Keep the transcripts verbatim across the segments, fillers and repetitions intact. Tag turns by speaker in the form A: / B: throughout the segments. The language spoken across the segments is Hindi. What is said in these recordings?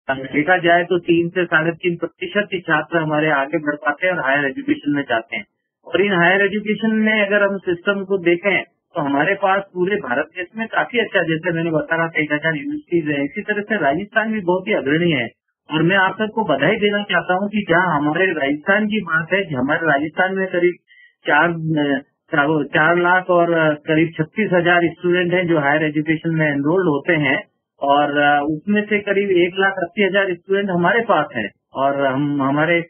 A: देखा जाए तो तीन से साढ़े तीन प्रतिशत ही छात्र हमारे आगे बढ़ पाते हैं और हायर एजुकेशन में जाते हैं। और इन हायर एजुकेशन में अगर हम सिस्टम को देखें तो हमारे पास पूरे भारत देश में काफी अच्छा, जैसे मैंने बता रहा था, एक हजार यूनिवर्सिटीज है। इसी तरह से राजस्थान भी बहुत ही अग्रणी है। और मैं आप सबको बधाई देना चाहता हूँ कि जहाँ हमारे राजस्थान की बात है, हमारे राजस्थान में करीब चार चार लाख और करीब छत्तीस हजार स्टूडेंट हैं जो हायर एजुकेशन में एनरोल्ड होते हैं। और उसमें से करीब एक लाख अस्सी हजार स्टूडेंट हमारे पास है। और हम हमारे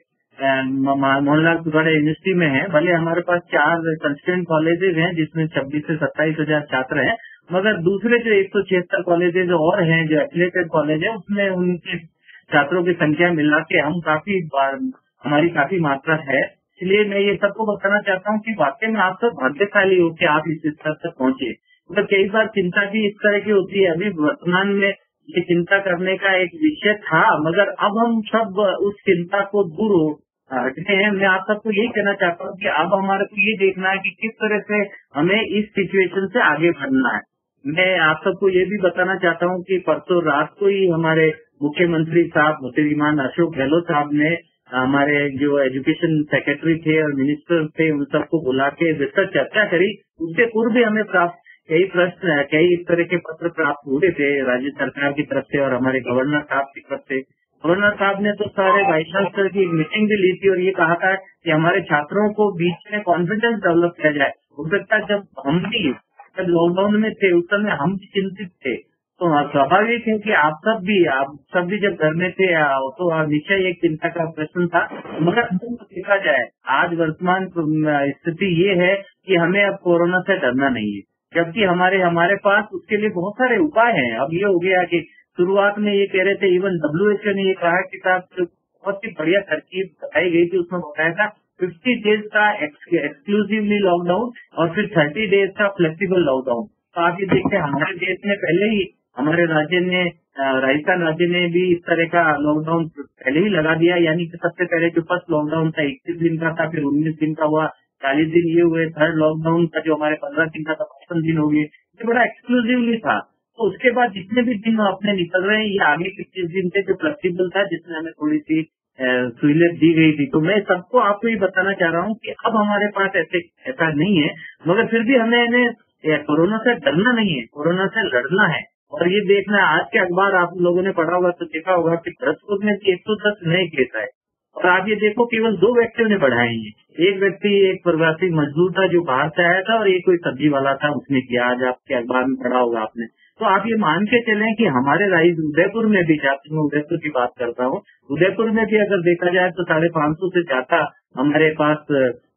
A: मोहनलाल सुखाड़े यूनिवर्सिटी में है। भले हमारे पास चार कंस्टिट्यूएंट कॉलेजेस हैं जिसमें छब्बीस से सत्ताईस हजार छात्र हैं, मगर दूसरे जो एक सौ छिहत्तर कॉलेजेस और हैं जो एफिलिएटेड कॉलेज है, उसमें उनके छात्रों की संख्या मिला के हम काफी हमारी काफी मात्रा है। इसलिए मैं ये सबको बताना चाहता हूँ कि वाकई में आप सब भाग्यशाली हो कि आप इस स्तर तक पहुंचे। मतलब कई बार चिंता भी इस तरह की होती है। अभी वर्तमान में ये चिंता करने का एक विषय था, मगर अब हम सब उस चिंता को दूर हो हटते हैं। मैं आप सबको यही कहना चाहता हूँ कि अब हमारे को ये देखना है कि किस तरह से हमें इस सिचुएशन से आगे बढ़ना है। मैं आप सबको ये भी बताना चाहता हूँ कि परसों रात को ही हमारे मुख्यमंत्री साहब श्रीमान अशोक गहलोत साहब ने हमारे जो एजुकेशन सेक्रेटरी थे और मिनिस्टर थे उन सबको बुला के विस्तृत चर्चा करी। उससे पूर्व भी हमें प्राप्त कई प्रश्न कई इस तरह के पत्र प्राप्त हुए थे राज्य सरकार की तरफ से और हमारे गवर्नर साहब की तरफ से। गवर्नर साहब ने तो सारे वाइस चांसलर की एक मीटिंग भी ली थी और ये कहा था कि हमारे छात्रों को बीच में कॉन्फिडेंस डेवलप किया जाए। हो सकता है जब हम भी जब लॉकडाउन में थे उस समय हम भी चिंतित थे, तो स्वाभाविक है कि आप सब भी आप सब भी जब घर में थे तो निश्चय एक चिंता का प्रश्न था। मगर देखा जाए आज वर्तमान स्थिति ये है कि हमें अब कोरोना से डरना नहीं है, जबकि हमारे हमारे पास उसके लिए बहुत सारे उपाय हैं। अब ये हो गया कि शुरुआत में ये कह रहे थे, इवन डब्ल्यू एच ओ ने ये कहा कि साहब बहुत ही बढ़िया तरकीब बताई गई थी, उसमें बताया था फिफ्टी डेज का एक्सक्लूसिवली लॉकडाउन और फिर थर्टी डेज का फ्लेक्सिबल लॉकडाउन। तो आप ये देखते हैं हमारे देश में पहले ही हमारे राज्य ने राजस्थान राज्य ने भी इस तरह का लॉकडाउन पहले ही लगा दिया। यानी कि सबसे पहले जो फर्स्ट लॉकडाउन था इक्कीस दिन का था, फिर उन्नीस दिन का हुआ, चालीस दिन ये हुए। थर्ड लॉकडाउन का जो हमारे पंद्रह दिन का था पचपन दिन हो गए। ये बड़ा एक्सक्लूसिवली था। तो उसके बाद जितने भी दिन अपने निकल रहे हैं ये आगे पच्चीस दिन थे जो फ्लेक्सिबल था, जिसमें हमें थोड़ी सी सहूलियत दी गई थी। तो मैं सबको आपको ये बताना चाह रहा हूँ कि अब हमारे पास ऐसे ऐसा नहीं है, मगर फिर भी हमें इन्हें कोरोना से डरना नहीं है, कोरोना से लड़ना है। और ये देखना आज के अखबार आप लोगों ने पढ़ा होगा तो देखा होगा कि भरतपुर में एक सौ दस नए केस आए और आप ये देखो केवल दो व्यक्तियों ने बढ़ाए हैं। एक व्यक्ति एक प्रवासी मजदूर था जो बाहर से आया था और एक कोई सब्जी वाला था उसने किया। आज आपके अखबार में पढ़ा होगा आपने। तो आप ये मान के चलें कि हमारे राइज उदयपुर में भी, जब मैं उदयपुर की बात करता हूँ, उदयपुर में भी अगर देखा जाए तो साढ़े पांच सौ से ज्यादा हमारे पास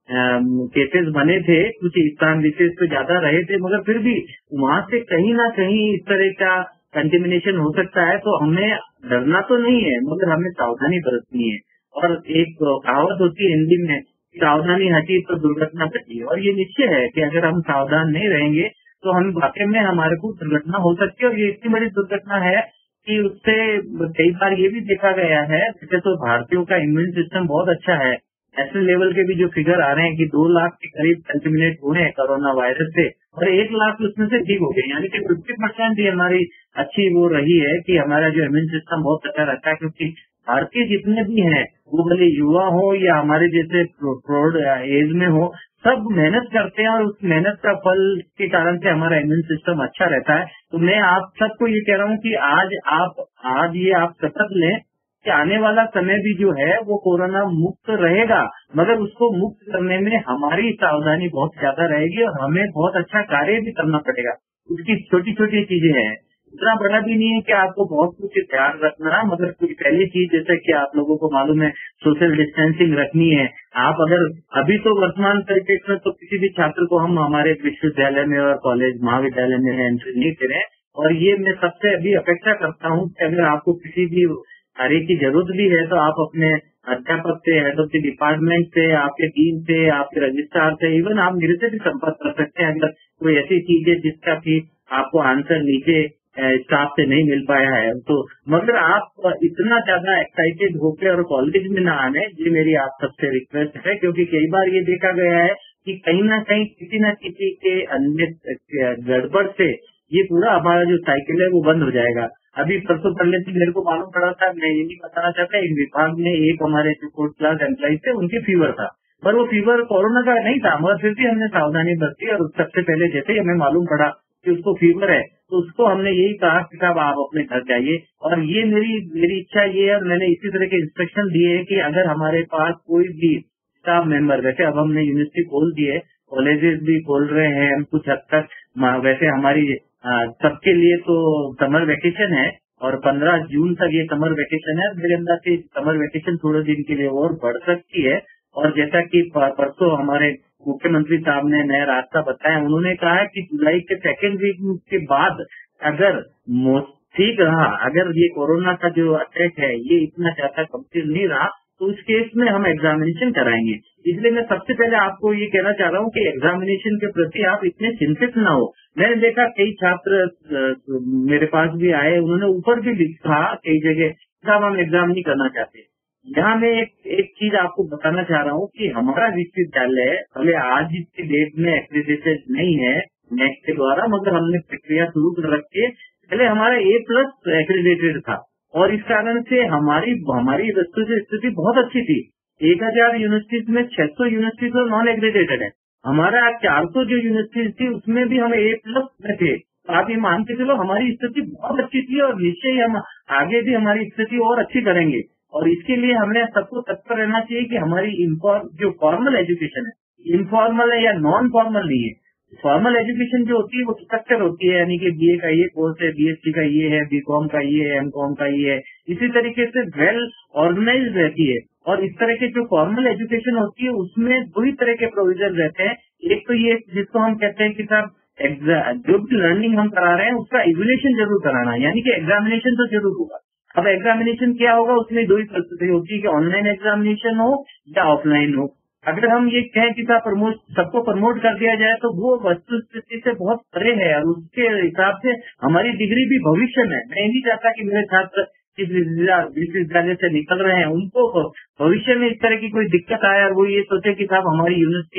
A: केसेस बने थे। कुछ स्थान विशेष पे ज्यादा रहे थे, मगर फिर भी वहां से कहीं ना कहीं इस तरह का कंटेमिनेशन हो सकता है। तो हमें डरना तो नहीं है, मगर हमें सावधानी बरतनी है। और एक कहावत होती है हिंदी में, सावधानी हटी तो दुर्घटना घटी। और ये निश्चय है कि अगर हम सावधान नहीं रहेंगे तो हम वाकई में हमारे को दुर्घटना हो सकती है। और ये इतनी बड़ी दुर्घटना है कि उससे कई बार ये भी देखा गया है, वैसे तो भारतीयों का इम्यून सिस्टम बहुत अच्छा है। नेशनल लेवल के भी जो फिगर आ रहे हैं कि दो लाख के करीब कंटेमिनेट हुए हैं कोरोना वायरस से और एक लाख उसमें से ठीक हो गए। यानी कि फिफ्टी परसेंट ही हमारी अच्छी वो रही है कि हमारा जो इम्यून सिस्टम बहुत अच्छा रहता है। क्योंकि भारतीय जितने भी हैं वो भले युवा हो या हमारे जैसे प्रौढ़ एज में हो, सब मेहनत करते हैं और उस मेहनत का फल के कारण से हमारा इम्यून सिस्टम अच्छा रहता है। तो मैं आप सबको ये कह रहा हूँ कि आज आप आज ये आप शपथ लें कि आने वाला समय भी जो है वो कोरोना मुक्त रहेगा, मगर उसको मुक्त करने में हमारी सावधानी बहुत ज्यादा रहेगी और हमें बहुत अच्छा कार्य भी करना पड़ेगा। उसकी छोटी छोटी चीजें हैं, इतना बड़ा भी नहीं है कि आपको बहुत कुछ ध्यान रखना है, मगर कुछ पहली चीज जैसे कि आप लोगों को मालूम है सोशल डिस्टेंसिंग रखनी है। आप अगर अभी तो वर्तमान परिप्रेक्ष्य में तो किसी भी छात्र को हम हमारे विश्वविद्यालय में और कॉलेज महाविद्यालय में एंट्री नहीं करें। और ये मैं सबसे अभी अपेक्षा करता हूँ कि अगर आपको किसी भी कार्य की जरूरत भी है तो आप अपने अध्यापक से, हेड ऑफ द डिपार्टमेंट से, आपके टीम से, आपके रजिस्ट्रार से, इवन आप मेरे से भी संपर्क कर सकते हैं अगर कोई ऐसी चीज है जिसका कि आपको आंसर नीचे स्टाफ से नहीं मिल पाया है तो। मगर आप इतना ज्यादा एक्साइटेड होकर और कॉलेज में ना आने, ये मेरी आप सबसे रिक्वेस्ट है। क्योंकि कई बार ये देखा गया है कि कहीं ना कहीं किसी न किसी के अन्य गड़बड़ से ये पूरा हमारा जो साइकिल है वो बंद हो जाएगा। अभी परसों पहले से मेरे को मालूम पड़ा था, मैं ये नहीं बताना चाहता, एक विभाग में एक हमारे जो फोर्थ क्लास एम्प्लॉय थे उनके फीवर था, पर वो फीवर कोरोना का नहीं था, मगर फिर भी हमने सावधानी बरती और सबसे पहले जैसे ही हमें मालूम पड़ा कि उसको फीवर है तो उसको हमने यही कहा कि साहब आप अपने घर जाइए। और ये मेरी मेरी इच्छा ये है, और मैंने इसी तरह के इंस्ट्रक्शन दिए हैं कि अगर हमारे पास कोई भी स्टाफ मेंबर, वैसे अब हमने यूनिवर्सिटी खोल दी है, कॉलेजेस भी खोल रहे हैं हम कुछ हद तक, वैसे हमारी सबके लिए तो समर वेकेशन है और पंद्रह जून तक ये समर वेकेशन है। मेरे अंदर से समर वेकेशन थोड़े दिन के लिए और बढ़ सकती है। और जैसा कि परसों हमारे मुख्यमंत्री साहब ने नया रास्ता बताया, उन्होंने कहा है कि जुलाई के सेकेंड वीक के बाद अगर ठीक रहा, अगर ये कोरोना का जो अटैक है ये इतना ज्यादा गंभीर नहीं रहा तो उस केस में हम एग्जामिनेशन कराएंगे। इसलिए मैं सबसे पहले आपको ये कहना चाह रहा हूँ कि एग्जामिनेशन के प्रति आप इतने चिंतित ना हो। मैंने देखा कई छात्र मेरे पास भी आए, उन्होंने ऊपर भी लिखा कई जगह साहब हम एग्जाम नहीं करना चाहते। यहाँ मैं एक एक चीज आपको बताना चाह रहा हूँ कि हमारा विश्वविद्यालय भले आज की डेट में एक्रेडिटेड नहीं है नेक के द्वारा, मगर हमने प्रक्रिया शुरू कर रखी है। पहले हमारा ए प्लस एक्रेडिटेड था और इस कारण से हमारी हमारी स्थिति बहुत अच्छी थी। एक हजार यूनिवर्सिटीज में छह सौ यूनिवर्सिटीज तो नॉन एक्रेडिटेड है, हमारा चार सौ जो यूनिवर्सिटीज थी उसमें भी हम ए प्लस में थे। तो आप ये मान के चलो हमारी स्थिति बहुत अच्छी थी और निश्चय ही हम आगे भी हमारी स्थिति और अच्छी करेंगे। और इसके लिए हमें सबको तत्पर रहना चाहिए कि हमारी इनफॉर्म जो फॉर्मल एजुकेशन है, इनफॉर्मल है या नॉन फॉर्मल नहीं है। फॉर्मल एजुकेशन जो होती है वो स्ट्रक्चर होती है, यानी कि बीए का ये कोर्स है, बीएससी का ये है, बीकॉम का ये है, एमकॉम का ये है, इसी तरीके से वेल ऑर्गेनाइज रहती है। और इस तरह के जो फॉर्मल एजुकेशन होती है उसमें दो ही तरह के प्रोविजन रहते हैं। एक तो ये जिसको हम कहते हैं कि साहब जो भी लर्निंग हम करा रहे हैं उसका इवैल्यूएशन जरूर कराना, यानी कि एग्जामिनेशन तो जरूर होगा। अब एग्जामिनेशन क्या होगा, उसमें दो ही परिस्थिति होती है कि ऑनलाइन एग्जामिनेशन हो या ऑफलाइन हो। अगर हम ये कहें कि प्रमोट सबको प्रमोट कर दिया जाए तो वो वस्तु स्थिति से बहुत परे है और उसके हिसाब से हमारी डिग्री भी भविष्य में, मैं नहीं चाहता कि मेरे छात्र जिस विश्वविद्यालय से निकल रहे हैं उनको भविष्य में इस तरह की कोई दिक्कत आए और वो ये सोचे कि साहब हमारी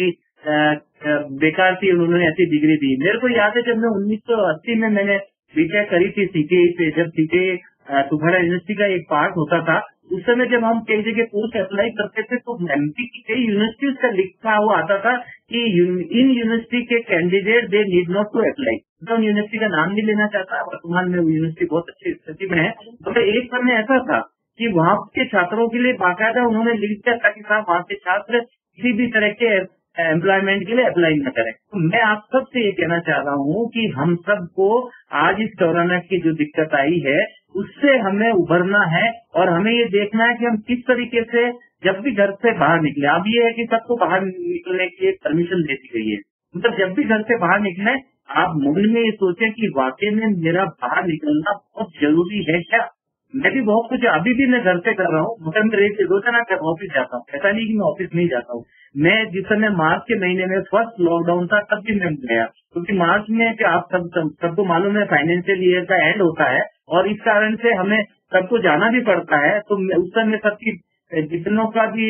A: यूनिवर्सिटी बेकार थी, उन्होंने ऐसी डिग्री दी। मेरे को याद है जब मैं उन्नीस सौ अस्सी में मैंने बीटेक करी थी सीटीआई से, जब सीटीआई सुखड़ा यूनिवर्सिटी का एक पार्ट होता था, उस समय जब हम कई जगह पोस्ट अप्लाई करते थे तो एमपी की कई यूनिवर्सिटीज का लिखा हुआ आता था कि इन यूनिवर्सिटी के candidate they need not to apply. तो यूनिवर्सिटी का नाम नहीं लेना चाहता, वर्तमान में वो यूनिवर्सिटी बहुत अच्छी स्थिति में है। तो एक समय ऐसा था कि वहाँ के छात्रों के लिए बाकायदा उन्होंने लिख दिया था कि साहब वहाँ के छात्र किसी भी तरह के एम्प्लॉयमेंट के लिए अप्लाई न करें। तो मैं आप सबसे ये कहना चाह रहा हूँ कि हम सबको आज इस कोरोना की जो दिक्कत आई है उससे हमें उभरना है और हमें ये देखना है कि हम किस तरीके से जब भी घर से बाहर निकले, अब ये है कि सबको बाहर निकलने की परमिशन दे दी गई है, मतलब जब भी घर से बाहर निकले आप मन में ये सोचें कि वाकई में मेरा बाहर निकलना बहुत जरूरी है क्या। मैं भी बहुत कुछ अभी भी मैं घर से कर रहा हूँ, मगर मैं रोजाना कर ऑफिस जाता हूँ, ऐसा नहीं कि मैं ऑफिस नहीं जाता हूँ। मैं जिस समय मार्च के महीने में फर्स्ट लॉकडाउन था तब भी मैं गया, क्योंकि मार्च में कि आप सब सबको मालूम है फाइनेंशियल ईयर का एंड होता है और इस कारण से हमें सबको जाना भी पड़ता है। तो उस समय सबकी जितनों का भी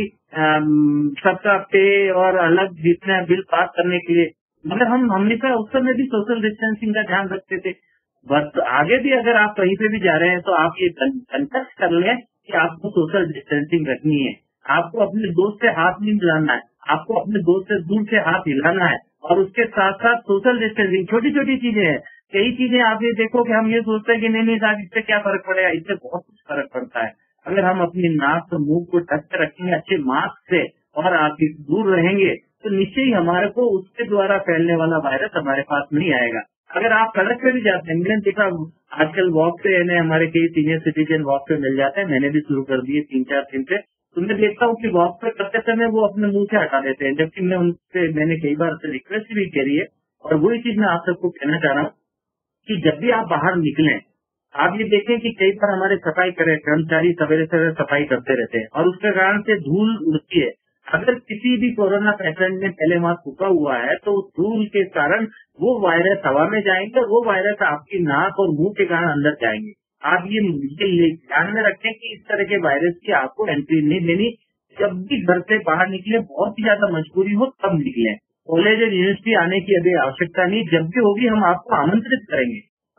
A: सबका पे और अलग जितना बिल पास करने के लिए, मगर हम हमेशा उस समय भी सोशल डिस्टेंसिंग का ध्यान रखते थे। बस आगे भी अगर आप कहीं पे भी जा रहे हैं तो आप ये कंटेक्ट कर लें कि आपको सोशल डिस्टेंसिंग रखनी है, आपको अपने दोस्त से हाथ नहीं मिलाना है, आपको अपने दोस्त से दूर से हाथ हिलाना है और उसके साथ साथ सोशल डिस्टेंसिंग छोटी छोटी चीजें हैं। कई चीजें आप ये देखो कि हम ये सोचते हैं कि नहीं नहीं साहब इससे क्या फर्क पड़ेगा, इससे बहुत कुछ फर्क पड़ता है। अगर हम अपनी नाक और मुंह को ढक के रखेंगे अच्छे मास्क से और आप दूर रहेंगे तो निश्चय ही हमारे को उसके द्वारा फैलने वाला वायरस हमारे पास नहीं आएगा। अगर आप सड़क पे भी जाते हैं, मैंने देखा आजकल वॉक पे हमारे कई सीनियर सिटीजन वॉक पे मिल जाते हैं, मैंने भी शुरू कर दिए तीन चार दिन से। तो मैं देखता हूँ कि वॉक पे करते समय वो अपने मुंह से हटा देते हैं, जबकि मैं उनसे मैंने कई बार से रिक्वेस्ट भी करी है। और वही चीज मैं आप सबको कहना चाह रहा हूँ कि जब भी आप बाहर निकलें आप ये देखें कि कई बार हमारे सफाई करे कर्मचारी सवेरे सवेरे सफाई करते रहते हैं और उसके कारण से धूल उड़ती है। अगर किसी भी कोरोना पेशेंट ने पहले मास्क फूका हुआ है तो उस धूल के कारण वो वायरस हवा में जाएंगे और वो वायरस आपकी नाक और मुंह के कारण अंदर जाएंगे। आप ये ध्यान में रखें कि इस तरह के वायरस की आपको एंट्री नहीं देनी। जब भी घर से बाहर निकले, बहुत ही ज्यादा मजबूरी हो तब निकले। कॉलेज और यूनिवर्सिटी आने की अभी आवश्यकता नहीं, जब भी होगी हम आपको आमंत्रित करेंगे।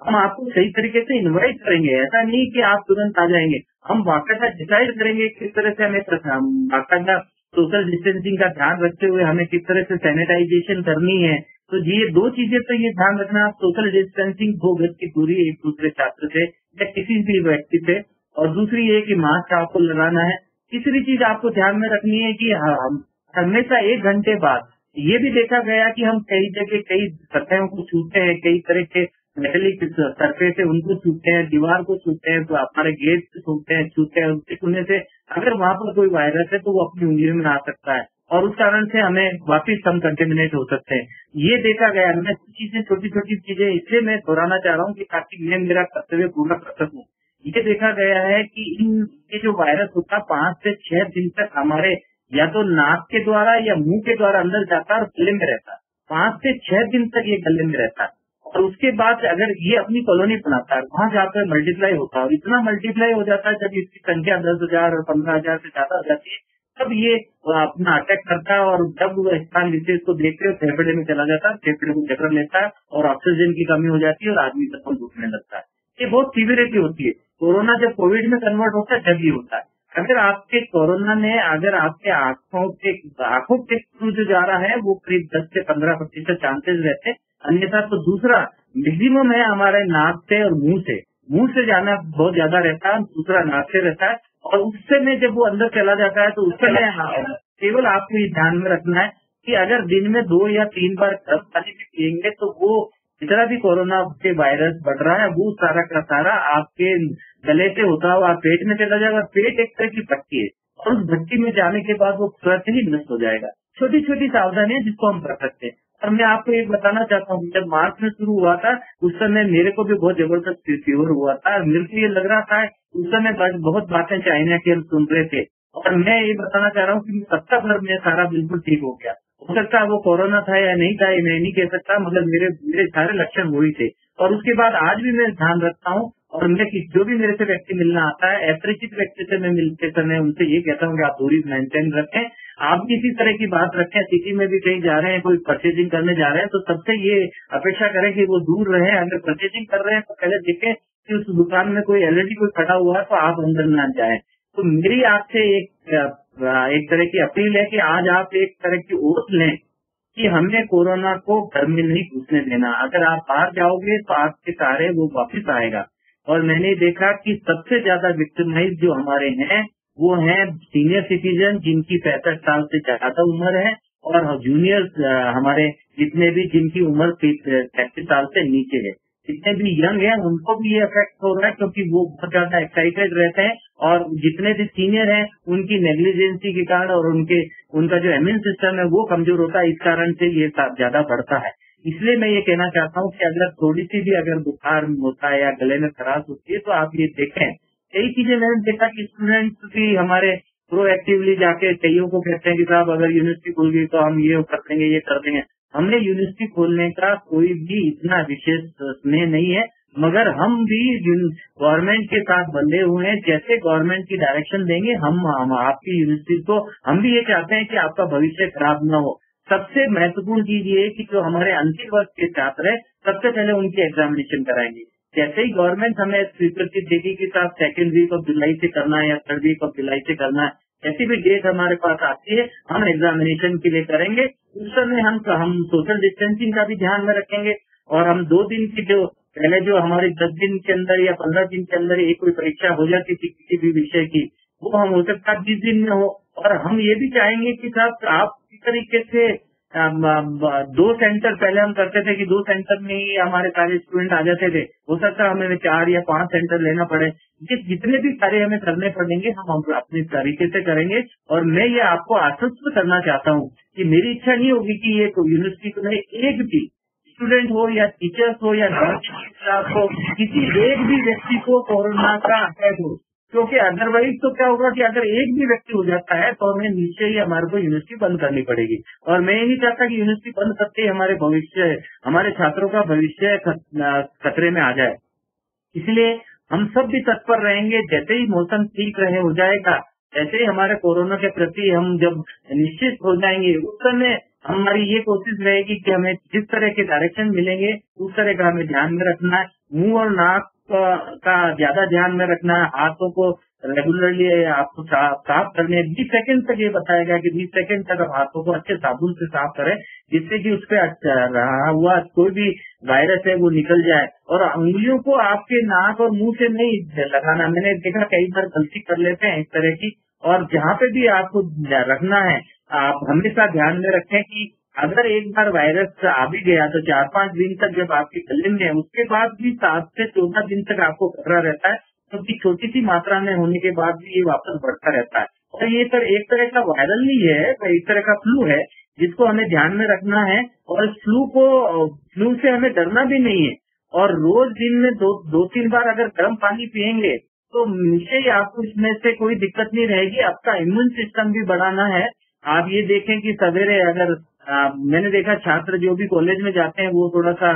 A: हम आपको सही तरीके से इनवाइट करेंगे। ऐसा नहीं कि आप तुरंत आ जाएंगे, हम बाकायदा डिसाइड करेंगे किस तरह से हमें बाकायदा सोशल डिस्टेंसिंग का ध्यान रखते हुए हमें किस तरह से सैनिटाइजेशन करनी है। तो ये दो चीजें तो ये ध्यान रखना, सोशल डिस्टेंसिंग दो गज की दूरी एक दूसरे छात्र से या किसी भी व्यक्ति से, और दूसरी ये कि मास्क आपको लगाना है। तीसरी चीज आपको ध्यान में रखनी है कि हम हमेशा एक घंटे बाद, ये भी देखा गया कि हम कई जगह कई सतहों को छूते हैं, कई तरह के मेटलिक सरफेस है उनको छूते हैं, दीवार को छूते हैं, तो हमारे गेट से छूते हैं छूते हैं उसके छूने से अगर वहां पर कोई वायरस है तो वो अपनी उंगलियों में आ सकता है और उस कारण से हमें वापिस हम कंटेमिनेट हो सकते हैं। ये देखा गया। मैं कुछ चीजें छोटी छोटी चीजें इसलिए मैं दोहराना चाह रहा हूँ कि ताकि मैं मेरा कर्तव्य पूरा कर सकूँ। ये देखा गया है कि इन ये जो वायरस होता है पांच से छह दिन तक हमारे या तो नाक के द्वारा या मुंह के द्वारा अंदर जाता है और गले में रहता है। पांच से छह दिन तक ये गले में रहता है और उसके बाद अगर ये अपनी कॉलोनी बनाता है वहां जाकर मल्टीप्लाई होता है और इतना मल्टीप्लाई हो जाता है जब इसकी संख्या दस हजार और पंद्रह हजार से ज्यादा हो जाती है तब ये अपना अटैक करता है और जब वो स्थान विशेष को देखते हुए फेफड़े में चला जाता है, फेफड़े को चक्कर लेता है और ऑक्सीजन की कमी हो जाती है और आदमी सबको घुटने लगता है। ये बहुत सीवियरिटी होती है। कोरोना जब कोविड में कन्वर्ट होता है जब ये होता है। अगर आपके कोरोना में अगर आपके आंखों के आंखों के थ्रू जो जा रहा है वो करीब दस से पंद्रह प्रतिशत चांसेस रहते हैं, अन्यथा तो दूसरा मैक्सिमम है हमारे नाक से और मुंह से मुंह से जाना बहुत ज्यादा रहता है, दूसरा नाक से रहता है और उससे में जब वो अंदर चला जाता है तो उससे में केवल आपको ये ध्यान में रखना है कि अगर दिन में दो या तीन बार गर्म पानी भी पियेंगे तो वो जितना भी कोरोना के वायरस बढ़ रहा है वो सारा का सारा आपके गले से होता हुआ पेट में चला जाएगा। पेट एक तरह की भट्टी है और उस भट्टी में जाने के बाद वो तुरंत ही नष्ट हो जाएगा। छोटी छोटी सावधानियां जिसको हम कर सकते हैं। और मैं आपको एक बताना चाहता हूँ, जब मार्च में शुरू हुआ था उस समय मेरे को भी बहुत जबरदस्त फीवर हुआ था। मेरे को ये लग रहा था उस समय बहुत बातें चाइना की हम सुन रहे थे और मैं ये बताना चाह रहा हूँ कि सप्ताह भर में सारा बिल्कुल ठीक हो गया। हो सकता है वो कोरोना था या नहीं था ये मैं नहीं कह सकता, मगर मेरे मेरे सारे लक्षण वही थे। और उसके बाद आज भी मैं ध्यान रखता हूँ और मैं जो भी मेरे से व्यक्ति मिलना आता है अपरिचित व्यक्ति से मैं मिलते समय उनसे ये कहता हूँ कि आप दूरी मेंटेन रखें। आप भी इसी तरह की बात रखें। सिटी में भी कहीं जा रहे हैं, कोई परचेजिंग करने जा रहे हैं तो सबसे ये अपेक्षा करें कि वो दूर रहे। अगर परचेजिंग कर रहे हैं तो पहले देखें कि उस दुकान में कोई ऑलरेडी कोई खड़ा हुआ है तो आप अंदर न जाए। तो मेरी आपसे एक एक तरह की अपील है कि आज आप एक तरह की ओथ लें कि हमें कोरोना को घर में नहीं घुसने देना। अगर आप बाहर जाओगे तो आपके सहारे वो वापस आएगा। और मैंने देखा कि सबसे ज्यादा विक्टिमाइज जो हमारे हैं वो हैं सीनियर सिटीजन जिनकी पैंसठ साल से ज्यादा उम्र है और जूनियर हमारे जितने भी जिनकी उम्र पैंतीस साल से नीचे है। जितने भी यंग हैं उनको भी ये इफेक्ट हो रहा है क्योंकि वो बहुत ज्यादा एक्साइटेड रहते हैं और जितने भी सीनियर हैं उनकी नेग्लिजेंसी के कारण और उनके उनका जो इम्यून सिस्टम है वो कमजोर होता है। इस कारण से ये ज्यादा बढ़ता है। इसलिए मैं ये कहना चाहता हूँ कि अगर थोड़ी सी भी अगर बुखार होता है या गले में खराश होती है तो आप ये देखें। कई चीजें मैंने देखा कि स्टूडेंट्स भी हमारे प्रोएक्टिवली जाके कईयों को कहते हैं कि साहब अगर यूनिवर्सिटी खुल गई तो हम ये कर देंगे ये कर देंगे। हमने यूनिवर्सिटी खोलने का कोई भी इतना विशेष स्नेह नहीं है, मगर हम भी गवर्नमेंट के साथ बंधे हुए हैं। जैसे गवर्नमेंट की डायरेक्शन देंगे हम, हम आपकी यूनिवर्सिटी को हम भी ये चाहते हैं कि आपका भविष्य खराब न हो। सबसे महत्वपूर्ण चीज ये है कि जो हमारे अंतिम वर्ष के छात्र है सबसे पहले उनकी एग्जामिनेशन कराएंगे। जैसे ही गवर्नमेंट हमें स्वीकृति देगी कि साथ सेकेंड वीक ऑफ जुलाई से करना है या थर्ड वीक ऑफ जुलाई से करना है, जैसी भी डेट हमारे पास आती है हम एग्जामिनेशन के लिए करेंगे। उस समय हम हम सोशल डिस्टेंसिंग का भी ध्यान में रखेंगे और हम दो दिन की जो पहले जो हमारे दस दिन के अंदर या पंद्रह दिन के अंदर एक कोई परीक्षा हो जाती थी किसी भी विषय की, वो हम हो सकता है बीस दिन में हो। और हम ये भी चाहेंगे कि साहब आप इस तरीके से दो सेंटर पहले हम करते थे कि दो सेंटर में ही हमारे सारे स्टूडेंट आ जाते थे, हो सकता है हमें चार या पांच सेंटर लेना पड़े। ये जितने भी कार्य हमें करने पड़ेंगे हम अपने तरीके से करेंगे। और मैं ये आपको आश्वस्त करना चाहता हूँ कि मेरी इच्छा नहीं होगी कि ये यूनिवर्सिटी में एक भी स्टूडेंट हो या टीचर्स हो या स्टाफ हो, किसी एक भी व्यक्ति को कोरोना का अटैक हो, क्योंकि अदरवाइज तो क्या होगा कि अगर एक भी व्यक्ति हो जाता है तो हमें नीचे ही हमारे को यूनिवर्सिटी बंद करनी पड़ेगी। और मैं ये नहीं चाहता कि यूनिवर्सिटी बंद करते ही हमारे भविष्य हमारे छात्रों का भविष्य खतरे में आ जाए। इसलिए हम सब भी तत्पर रहेंगे। जैसे ही मौसम ठीक रहे हो जाएगा, जैसे ही हमारे कोरोना के प्रति हम जब निश्चित हो जाएंगे उस समय हमारी ये कोशिश रहेगी कि हमें जिस तरह के डायरेक्शन मिलेंगे उस तरह का हमें ध्यान में रखना है। मुंह और नाक का, का ज्यादा ध्यान में रखना है, हाथों को रेगुलरली आपको साफ साफ करने, बीस सेकंड तक ये बताया गया कि बीस सेकंड तक आप हाथों को अच्छे साबुन से साफ करें, जिससे कि उस पर रहा हुआ कोई भी वायरस है वो निकल जाए। और उंगलियों को आपके नाक और मुंह से नहीं लगाना, मैंने देखा कई बार गलती कर लेते हैं इस तरह की। और जहाँ पे भी आपको रखना है, आप हमेशा ध्यान में रखें कि अगर एक बार वायरस आ भी गया तो चार पांच दिन तक जब आपके गले में है, उसके बाद भी सात से चौदह दिन तक आपको खतरा रहता है, क्योंकि तो छोटी सी मात्रा में होने के बाद भी ये वापस बढ़ता रहता है। और ये तर, एक तरह का वायरल नहीं है, एक तरह का फ्लू है जिसको हमें ध्यान में रखना है। और इस फ्लू को फ्लू से हमें डरना भी नहीं है। और रोज दिन में दो दो तीन बार अगर गर्म पानी पियेंगे तो निश्चय ही आपको इसमें से कोई दिक्कत नहीं रहेगी। आपका इम्यून सिस्टम भी बढ़ाना है। आप ये देखें कि सवेरे अगर आ, मैंने देखा छात्र जो भी कॉलेज में जाते हैं वो थोड़ा सा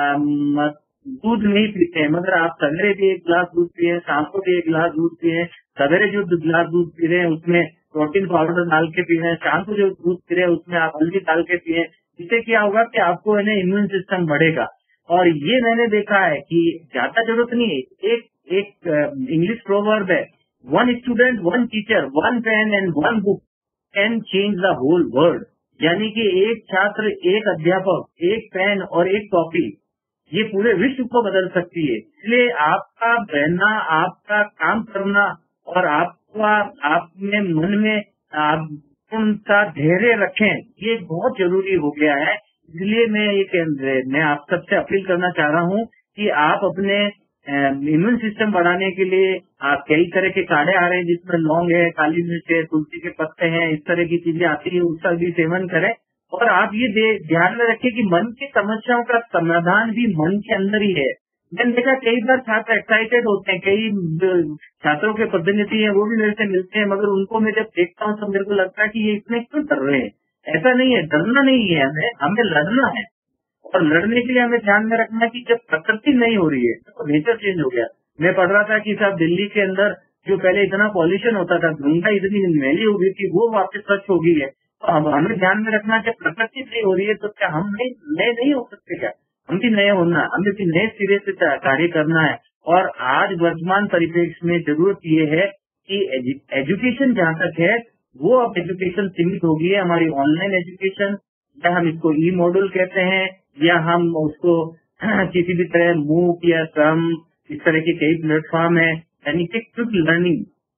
A: दूध नहीं पीते हैं, मगर आप सवेरे भी एक गिलास दूध पिए, शाम को भी एक गिलास दूध पिए। सवेरे जो गिलास दूध पी रहे हैं उसमें प्रोटीन पाउडर डाल के पी रहे हैं, शाम को जो दूध पी रहे हैं उसमें आप हल्दी डाल के पिए। इससे क्या होगा कि आपको है इम्यून सिस्टम बढ़ेगा। और ये मैंने देखा है कि ज्यादा जरूरत नहीं है। एक एक इंग्लिश प्रोवर्ब है, one student one teacher one pen and one book can change the whole world. यानी कि एक छात्र, एक अध्यापक, एक पेन और एक कॉपी ये पूरे विश्व को बदल सकती है। इसलिए आपका रहना, आपका काम करना और आपका आप में मन में आप उनका धैर्य रखें, ये बहुत जरूरी हो गया है। इसलिए मैं ये मैं आप सबसे अपील करना चाह रहा हूँ कि आप अपने इम्यून सिस्टम बढ़ाने के लिए आप कई तरह के काढ़े आ रहे हैं जिसमें लौंग है, काली मिर्च है, तुलसी के पत्ते हैं, इस तरह की चीजें आती है, उसका भी सेवन करें। और आप ये ध्यान में रखें कि मन की समस्याओं का समाधान भी मन के अंदर ही है। मैंने देखा कई बार छात्र एक्साइटेड होते हैं, कई छात्रों के प्रतिनिधि हैं वो भी मेरे से मिलते हैं, मगर उनको मैं जब देखता हूँ तो मेरे को लगता है कि ये इसमें क्यों डर रहे हैं। ऐसा नहीं है, डरना नहीं है, हमें हमें लड़ना है। और लड़ने के लिए हमें ध्यान में रखना कि जब प्रकृति नहीं हो रही है तो नेचर चेंज हो गया। मैं पढ़ रहा था कि साहब दिल्ली के अंदर जो पहले इतना पॉल्यूशन होता था, गंगा इतनी मैली हो गई थी, वो वापस स्वच्छ हो गई है। तो अब हमें ध्यान में रखना कि प्रकृति नहीं हो रही है तो क्या हम नए नए नहीं हो सकते? क्या हम भी नए होना, हमें भी नए सिरे से कार्य करना है। और आज वर्तमान परिप्रेक्ष्य में जरूरत ये है कि एजुकेशन जहाँ तक है वो अब एजुकेशन सीमित हो गई है। हमारी ऑनलाइन एजुकेशन, या हम इसको ई मॉड्यूल कहते हैं, या हम उसको किसी भी तरह मूक या सम, इस तरह के कई प्लेटफॉर्म है, यानी कि क्विक लर्निंग।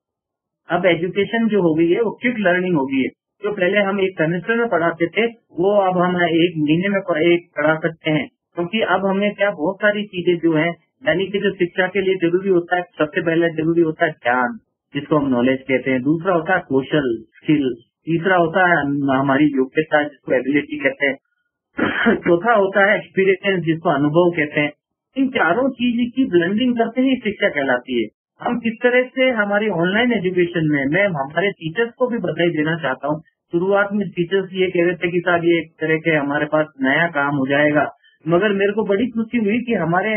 A: अब एजुकेशन जो हो गई है वो क्विक लर्निंग हो गई है। जो पहले हम एक सेमेस्टर में पढ़ाते थे वो अब हम एक महीने में एक पढ़ा सकते हैं, क्योंकि अब हमें क्या बहुत सारी चीजें जो है, यानी कि जो शिक्षा के लिए जरूरी होता है, सबसे पहले जरूरी होता है ज्ञान, जिसको हम नॉलेज कहते हैं। दूसरा होता है कौशल, स्किल। तीसरा होता है हमारी योग्यता, जिसको एबिलिटी कहते हैं। चौथा होता है एक्सपीरियंस, जिसको अनुभव कहते हैं। इन चारों चीज की ब्लेंडिंग करते ही शिक्षा कहलाती है। हम किस तरह से हमारी ऑनलाइन एजुकेशन में, मैं हमारे टीचर्स को भी बधाई देना चाहता हूँ। शुरुआत में टीचर्स ये कह रहे थे कि साहब ये एक तरह के हमारे पास नया काम हो जाएगा, मगर मेरे को बड़ी खुशी हुई कि हमारे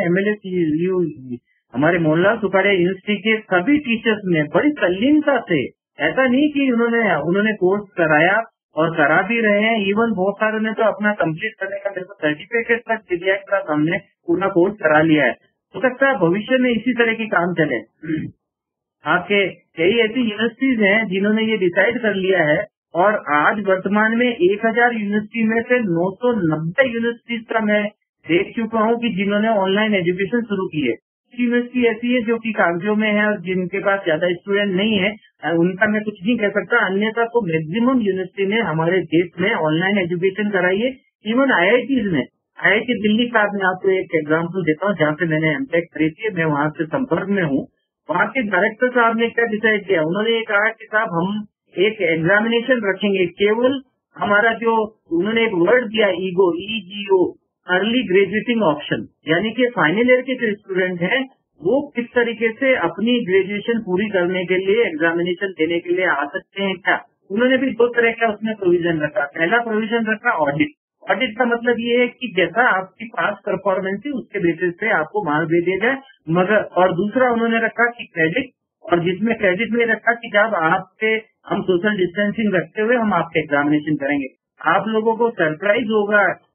A: एमएलए हमारे मोहनलाल सुखाड़िया यूनिवर्सिटी के सभी टीचर्स ने बड़ी तल्लीनता से, ऐसा नहीं कि उन्होंने उन्होंने कोर्स कराया और करा भी रहे हैं, इवन बहुत सारे ने तो अपना कंप्लीट करने का सर्टिफिकेट तक दिया के साथ हमने पूरा कोर्स करा लिया है। तो सकता है भविष्य में इसी तरह की काम चले। आपके कई ऐसी यूनिवर्सिटीज हैं जिन्होंने ये डिसाइड कर लिया है, और आज वर्तमान में एक हजार यूनिवर्सिटी में से नौ सौ नब्बे यूनिवर्सिटीज का मैं देख चुका हूँ कि जिन्होंने ऑनलाइन एजुकेशन शुरू की है। यूनिवर्सिटी ऐसी है जो कि कागजों में है और जिनके पास ज्यादा स्टूडेंट नहीं है, उनका मैं कुछ नहीं कह सकता। अन्यथा तो मैक्सिमम यूनिवर्सिटी ने हमारे देश में ऑनलाइन एजुकेशन कराई है। इवन आई आई टीज में, आई आई टी दिल्ली का मैं आपको एक एग्जाम्पल देता हूँ जहाँ पे मैंने एमटेक करी थी, मैं वहाँ से संपर्क में हूँ। वहाँ के डायरेक्टर साहब ने क्या डिसाइड किया, उन्होंने ये कहा कि साहब हम एक एग्जामिनेशन रखेंगे, केवल हमारा जो उन्होंने एक वर्ड दिया ego, E G O, early graduating option, यानी कि फाइनल ईयर के जो स्टूडेंट हैं वो किस तरीके से अपनी ग्रेजुएशन पूरी करने के लिए एग्जामिनेशन देने के लिए आ सकते हैं। क्या उन्होंने भी दो तरह का उसमें प्रोविजन रखा। पहला प्रोविजन रखा ऑडिट। ऑडिट का मतलब ये है कि जैसा आपकी पास परफॉर्मेंस है उसके बेसिस पे आपको मार्क्स दे दिया जाए, मगर और दूसरा उन्होंने रखा कि क्रेडिट, और जिसमें क्रेडिट में रखा कि जब आपके हम सोशल डिस्टेंसिंग रखते हुए हम आपके एग्जामिनेशन करेंगे। आप लोगों को सरप्राइज होगा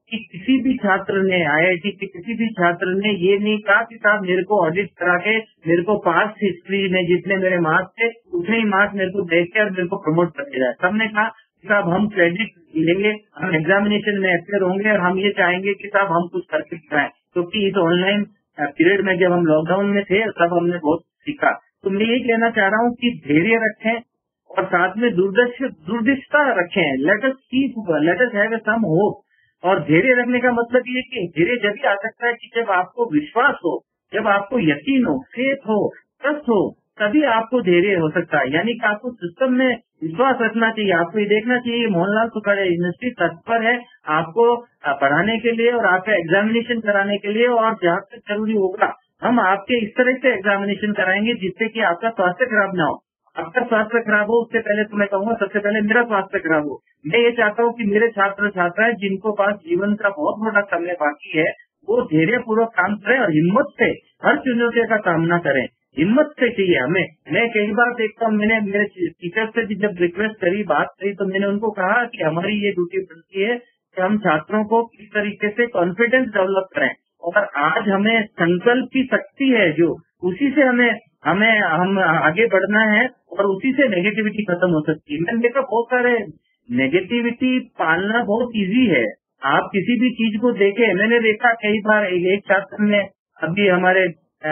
A: कि किसी भी छात्र ने आईआईटी के किसी भी छात्र ने ये नहीं कहा कि साहब मेरे को ऑडिट करा के मेरे को पास्ट हिस्ट्री में जितने मेरे मार्क्स थे उतने ही मार्क्स मेरे को देख के और मेरे को प्रमोट कर दिया। सबने कहा कि साहब हम क्रेडिट लेंगे, हम एग्जामिनेशन में अपेयर होंगे और हम ये चाहेंगे कि साहब हम कुछ करके दिखाएं, क्योंकि इस ऑनलाइन पीरियड में जब हम लॉकडाउन में थे तब हमने बहुत सीखा। तो मैं ये कहना चाह रहा हूँ कि धैर्य रखें और साथ में दूरदर्श दूरदृष्टा रखें। Let us see let us have some hope. और धैर्य रखने का मतलब ये कि धैर्य जब भी आ सकता है कि जब आपको विश्वास हो, जब आपको यकीन हो, फेथ हो, ट्रस्ट हो, तभी आपको धैर्य हो सकता है। यानी कि आपको सिस्टम में विश्वास रखना चाहिए। आपको ये देखना चाहिए मोहनलाल सुखाड़े यूनिवर्सिटी तत्पर है आपको पढ़ाने के लिए और आपका एग्जामिनेशन कराने के लिए, और जहाँ तक जरूरी होगा हम आपके इस तरह से एग्जामिनेशन कराएंगे जिससे कि आपका स्वास्थ्य खराब ना हो। आपका स्वास्थ्य खराब हो उससे पहले तो मैं कहूँगा सबसे पहले मेरा स्वास्थ्य खराब हो। मैं ये चाहता हूँ कि मेरे छात्र छात्राएं जिनको पास जीवन का बहुत बड़ा समय बाकी है वो धैर्य पूर्वक काम करें और हिम्मत से हर चुनौती का सामना करें। हिम्मत से चाहिए हमें। मैं कई बार देखता हूँ, मैंने मेरे टीचर से भी जब रिक्वेस्ट करी, बात करी, तो मैंने उनको कहा कि हमारी ये ड्यूटी बनती है कि हम छात्रों को किस तरीके से कॉन्फिडेंस डेवलप करें। और आज हमें संकल्प की शक्ति है जो उसी से हमें हमें हम आगे बढ़ना है और उसी से नेगेटिविटी खत्म हो सकती है। मैंने देखा बहुत सारे नेगेटिविटी पालना बहुत इजी है। आप किसी भी चीज को देखें, मैंने देखा कई बार एक, एक छात्र ने अभी हमारे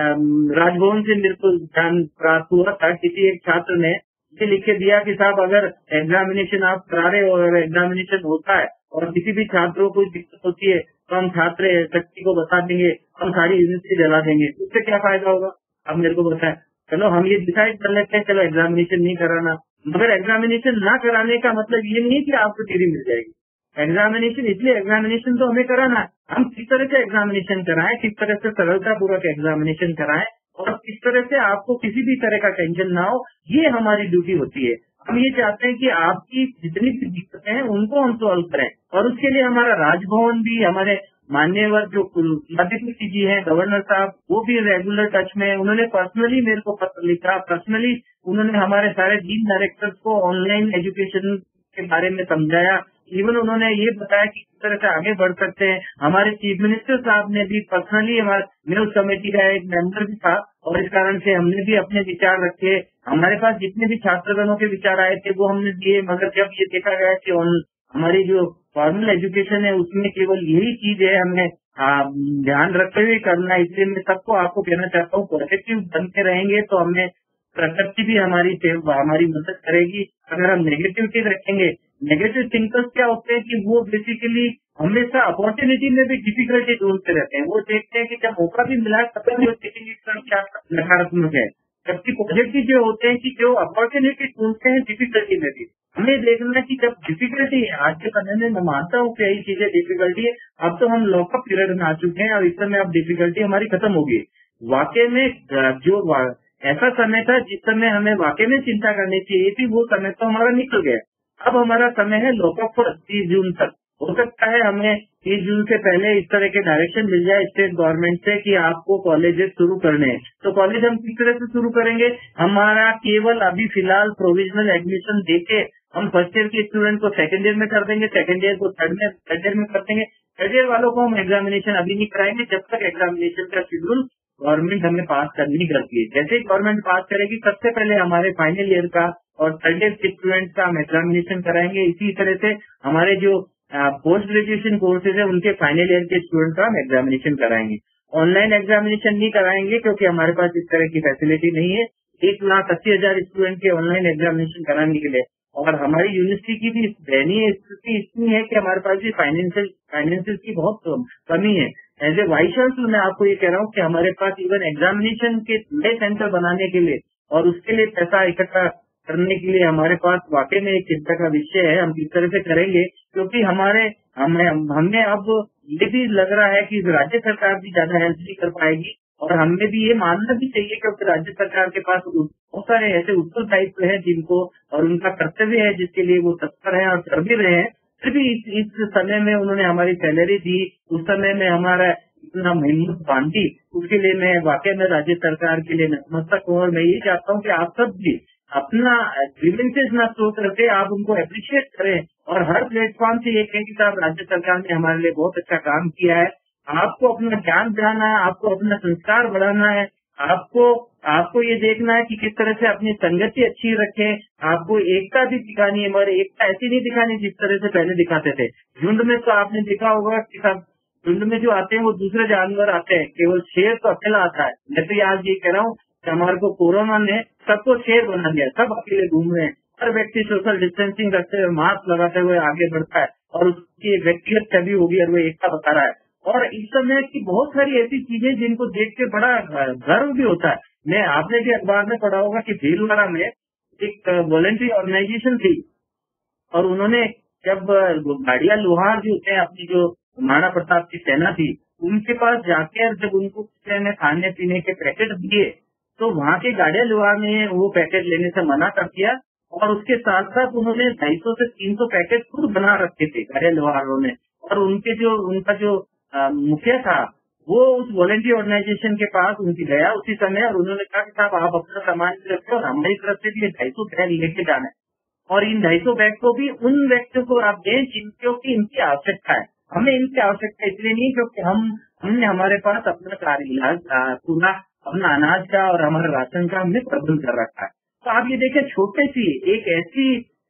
A: राजभवन से मेरे को ज्ञान प्राप्त हुआ था, किसी एक छात्र ने ये लिख के दिया कि साहब अगर एग्जामिनेशन आप करा रहे हो और एग्जामिनेशन होता है और किसी भी छात्रों को दिक्कत होती है तो हम छात्र शक्ति को बता देंगे, हम सारी यूनिवर्सिटी जला देंगे। उससे क्या फायदा होगा? अब मेरे को बताएं। चलो हम ये डिसाइड कर लेते हैं, चलो एग्जामिनेशन नहीं कराना, मगर एग्जामिनेशन ना कराने का मतलब ये नहीं कि आपको डिग्री मिल जाएगी। एग्जामिनेशन इसलिए एग्जामिनेशन तो हमें कराना है, हम किस तरह से एग्जामिनेशन कराएं, किस तरह से सरलता पूर्वक एग्जामिनेशन कराएं और किस तरह से आपको किसी भी तरह का टेंशन ना हो, ये हमारी ड्यूटी होती है। हम ये चाहते हैं कि आपकी जितनी भी दिक्कतें हैं उनको हम सॉल्व करें और उसके लिए हमारा राजभवन भी, हमारे मान्यवर जो मध्यप्रदेश जी हैं गवर्नर साहब, वो भी रेगुलर टच में। उन्होंने पर्सनली मेरे को पत्र लिखा, पर्सनली उन्होंने हमारे सारे डीन डायरेक्टर्स को ऑनलाइन एजुकेशन के बारे में समझाया। इवन उन्होंने ये बताया कि किस तरह से आगे बढ़ सकते हैं। हमारे चीफ मिनिस्टर साहब ने भी पर्सनली, हमारे मैं उस कमेटी का एक मेंबर भी था और इस कारण से हमने भी अपने विचार रखे। हमारे पास जितने भी छात्रगणों के विचार आए थे वो हमने दिए, मगर जब ये देखा गया कि हमारी जो फॉर्मल एजुकेशन है उसमें केवल यही चीज है हमें ध्यान रखते हुए करना, इसलिए मैं सबको आपको कहना चाहता हूँ पॉजिटिव बनते रहेंगे तो हमें प्रकृति भी हमारी हमारी मदद करेगी। अगर हम नेगेटिविटी रखेंगे, नेगेटिव थिंकर्स क्या होते हैं कि वो बेसिकली हमेशा अपॉर्चुनिटी में भी डिफिकल्टी ढूंढते रहते हैं। वो देखते हैं कि जब मौका भी मिला तब भी क्या नकारात्मक है, जबकि पॉजिटिव जो होते हैं कि जो अपॉर्चुनिटी ढूंढते हैं डिफिकल्टी में भी। हमें देखना है कि जब डिफिकल्टी है, आज के समय में मैं मानता हूँ कि यही चीजें डिफिकल्टी है। अब तो हम लॉकअप पीरियड में आ चुके हैं और इस समय अब डिफिकल्टी हमारी खत्म होगी। वाकई में जो ऐसा समय था जिस समय हमें वाकई में चिंता करनी चाहिए थी, वो समय तो हमारा निकल गया। अब हमारा समय है लॉकअप फॉर तीस जून तक। हो सकता है हमें तीस जून से पहले इस तरह के डायरेक्शन मिल जाए स्टेट गवर्नमेंट से कि आपको कॉलेजेस शुरू करने हैं, तो कॉलेज हम किस तरह से शुरू करेंगे? हमारा केवल अभी फिलहाल प्रोविजनल एडमिशन देके हम फर्स्ट ईयर के स्टूडेंट को सेकंड ईयर में कर देंगे, सेकंड ईयर को थर्ड में थर्ड ईयर में कर देंगे। थर्ड ईयर वालों को हम एग्जामिनेशन अभी नहीं कराएंगे जब तक एग्जामिनेशन का शेड्यूल गवर्नमेंट हमें पास करनी करती है। जैसे ही गवर्नमेंट पास करेगी सबसे पहले हमारे फाइनल ईयर का और थर्ड ईयर के स्टूडेंट्स का हम एग्जामिनेशन कराएंगे। इसी तरह से हमारे जो पोस्ट ग्रेजुएशन कोर्सेज है उनके फाइनल ईयर के स्टूडेंट का हम एग्जामिनेशन कराएंगे। ऑनलाइन एग्जामिनेशन नहीं कराएंगे क्योंकि हमारे पास इस तरह की फैसिलिटी नहीं है एक लाख अस्सी हजार स्टूडेंट के ऑनलाइन एग्जामिनेशन कराने के लिए। और हमारी यूनिवर्सिटी की भी दयनीय स्थिति इतनी है कि हमारे पास भी फाइनेंशियल फाइनेंशियल की बहुत कमी है। एज ए वाइस चांसलर मैं आपको ये कह रहा हूँ कि हमारे पास इवन एग्जामिनेशन के नए सेंटर बनाने के लिए और उसके लिए पैसा इकट्ठा करने के लिए हमारे पास वाकई में एक चिंता का विषय है। हम किस तरह से करेंगे, क्योंकि हमारे हमें हमें अब ये भी लग रहा है कि राज्य सरकार भी ज्यादा हेल्प नहीं कर पाएगी और हमें भी ये मानना भी चाहिए क्योंकि राज्य सरकार के पास बहुत सारे ऐसे उत्तरदायित्व है जिनको और उनका कर्तव्य है जिसके लिए वो तत्पर है और कर भी रहे हैं। फिर भी इस, इस समय में उन्होंने हमारी सैलरी दी, उस समय में हमारा इतना हिम्मत बांधी, उसके लिए मैं वाकई में राज्य सरकार के लिए नतमस्तक हूँ। और मैं ये चाहता हूँ कि आप सब भी अपना ग्रीवेंसेस ना शो करके आप उनको अप्रिशिएट करें और हर प्लेटफॉर्म से ये कहें कि साहब राज्य सरकार ने हमारे लिए बहुत अच्छा काम किया है। आपको अपना ज्ञान बढ़ाना है, आपको अपना संस्कार बढ़ाना है, आपको आपको ये देखना है कि किस तरह से अपनी संगति अच्छी रखें, आपको एकता भी दिखानी है, मगर एकता ऐसी नहीं दिखानी जिस तरह से पहले दिखाते थे। झुंड में तो आपने देखा होगा कि सब झुंड में जो आते हैं वो दूसरे जानवर आते हैं, केवल शेर तो अकेला आता है। मैं तो आज ये कह रहा हूँ कि हमारे को कोरोना ने सबको शेर बना दिया, सब अकेले घूम रहे हैं। हर व्यक्ति सोशल डिस्टेंसिंग रखते हुए, मास्क लगाते हुए आगे बढ़ता है और उसकी एक व्यक्तिगत छवि होगी और वो एकता बता रहा है। और इस समय की बहुत सारी ऐसी चीजें जिनको देख के बड़ा गर्व भी होता है। मैं आपने भी अखबार में पढ़ा होगा कि भीलवाड़ा में एक वॉलंटरी ऑर्गेनाइजेशन थी और उन्होंने जब गाड़िया लोहार जो होते हैं, अपनी जो महाराणा प्रताप की सेना थी, उनके पास जाकर जब उनको खाने पीने के पैकेट दिए तो वहाँ के गाड़िया लोहार ने वो पैकेट लेने से मना कर दिया और उसके साथ साथ उन्होंने ढाई सौ से तीन सौ पैकेट खुद बना रखे थे गाड़िया लोहारों ने। और उनके जो उनका जो आ, मुखिया था वो उस वॉलंटरी ऑर्गेनाइजेशन के पास उनकी गया उसी समय और उन्होंने कहा कि साहब आप अपना सामान रखो और हमारी तरफ से भी ढाई सौ बैग लेके जाना है और इन ढाई सौ बैग को भी उन व्यक्तियों को आप दें जिनको की इनकी आवश्यकता है। हमें इनकी आवश्यकता इसलिए नहीं क्योंकि हम हमने हमारे पास अपना कार्य इलाज पूरा अपना अनाज का और हमारे राशन का हमने प्रबंध कर रखा है। तो आप ये देखें, छोटे सी एक ऐसी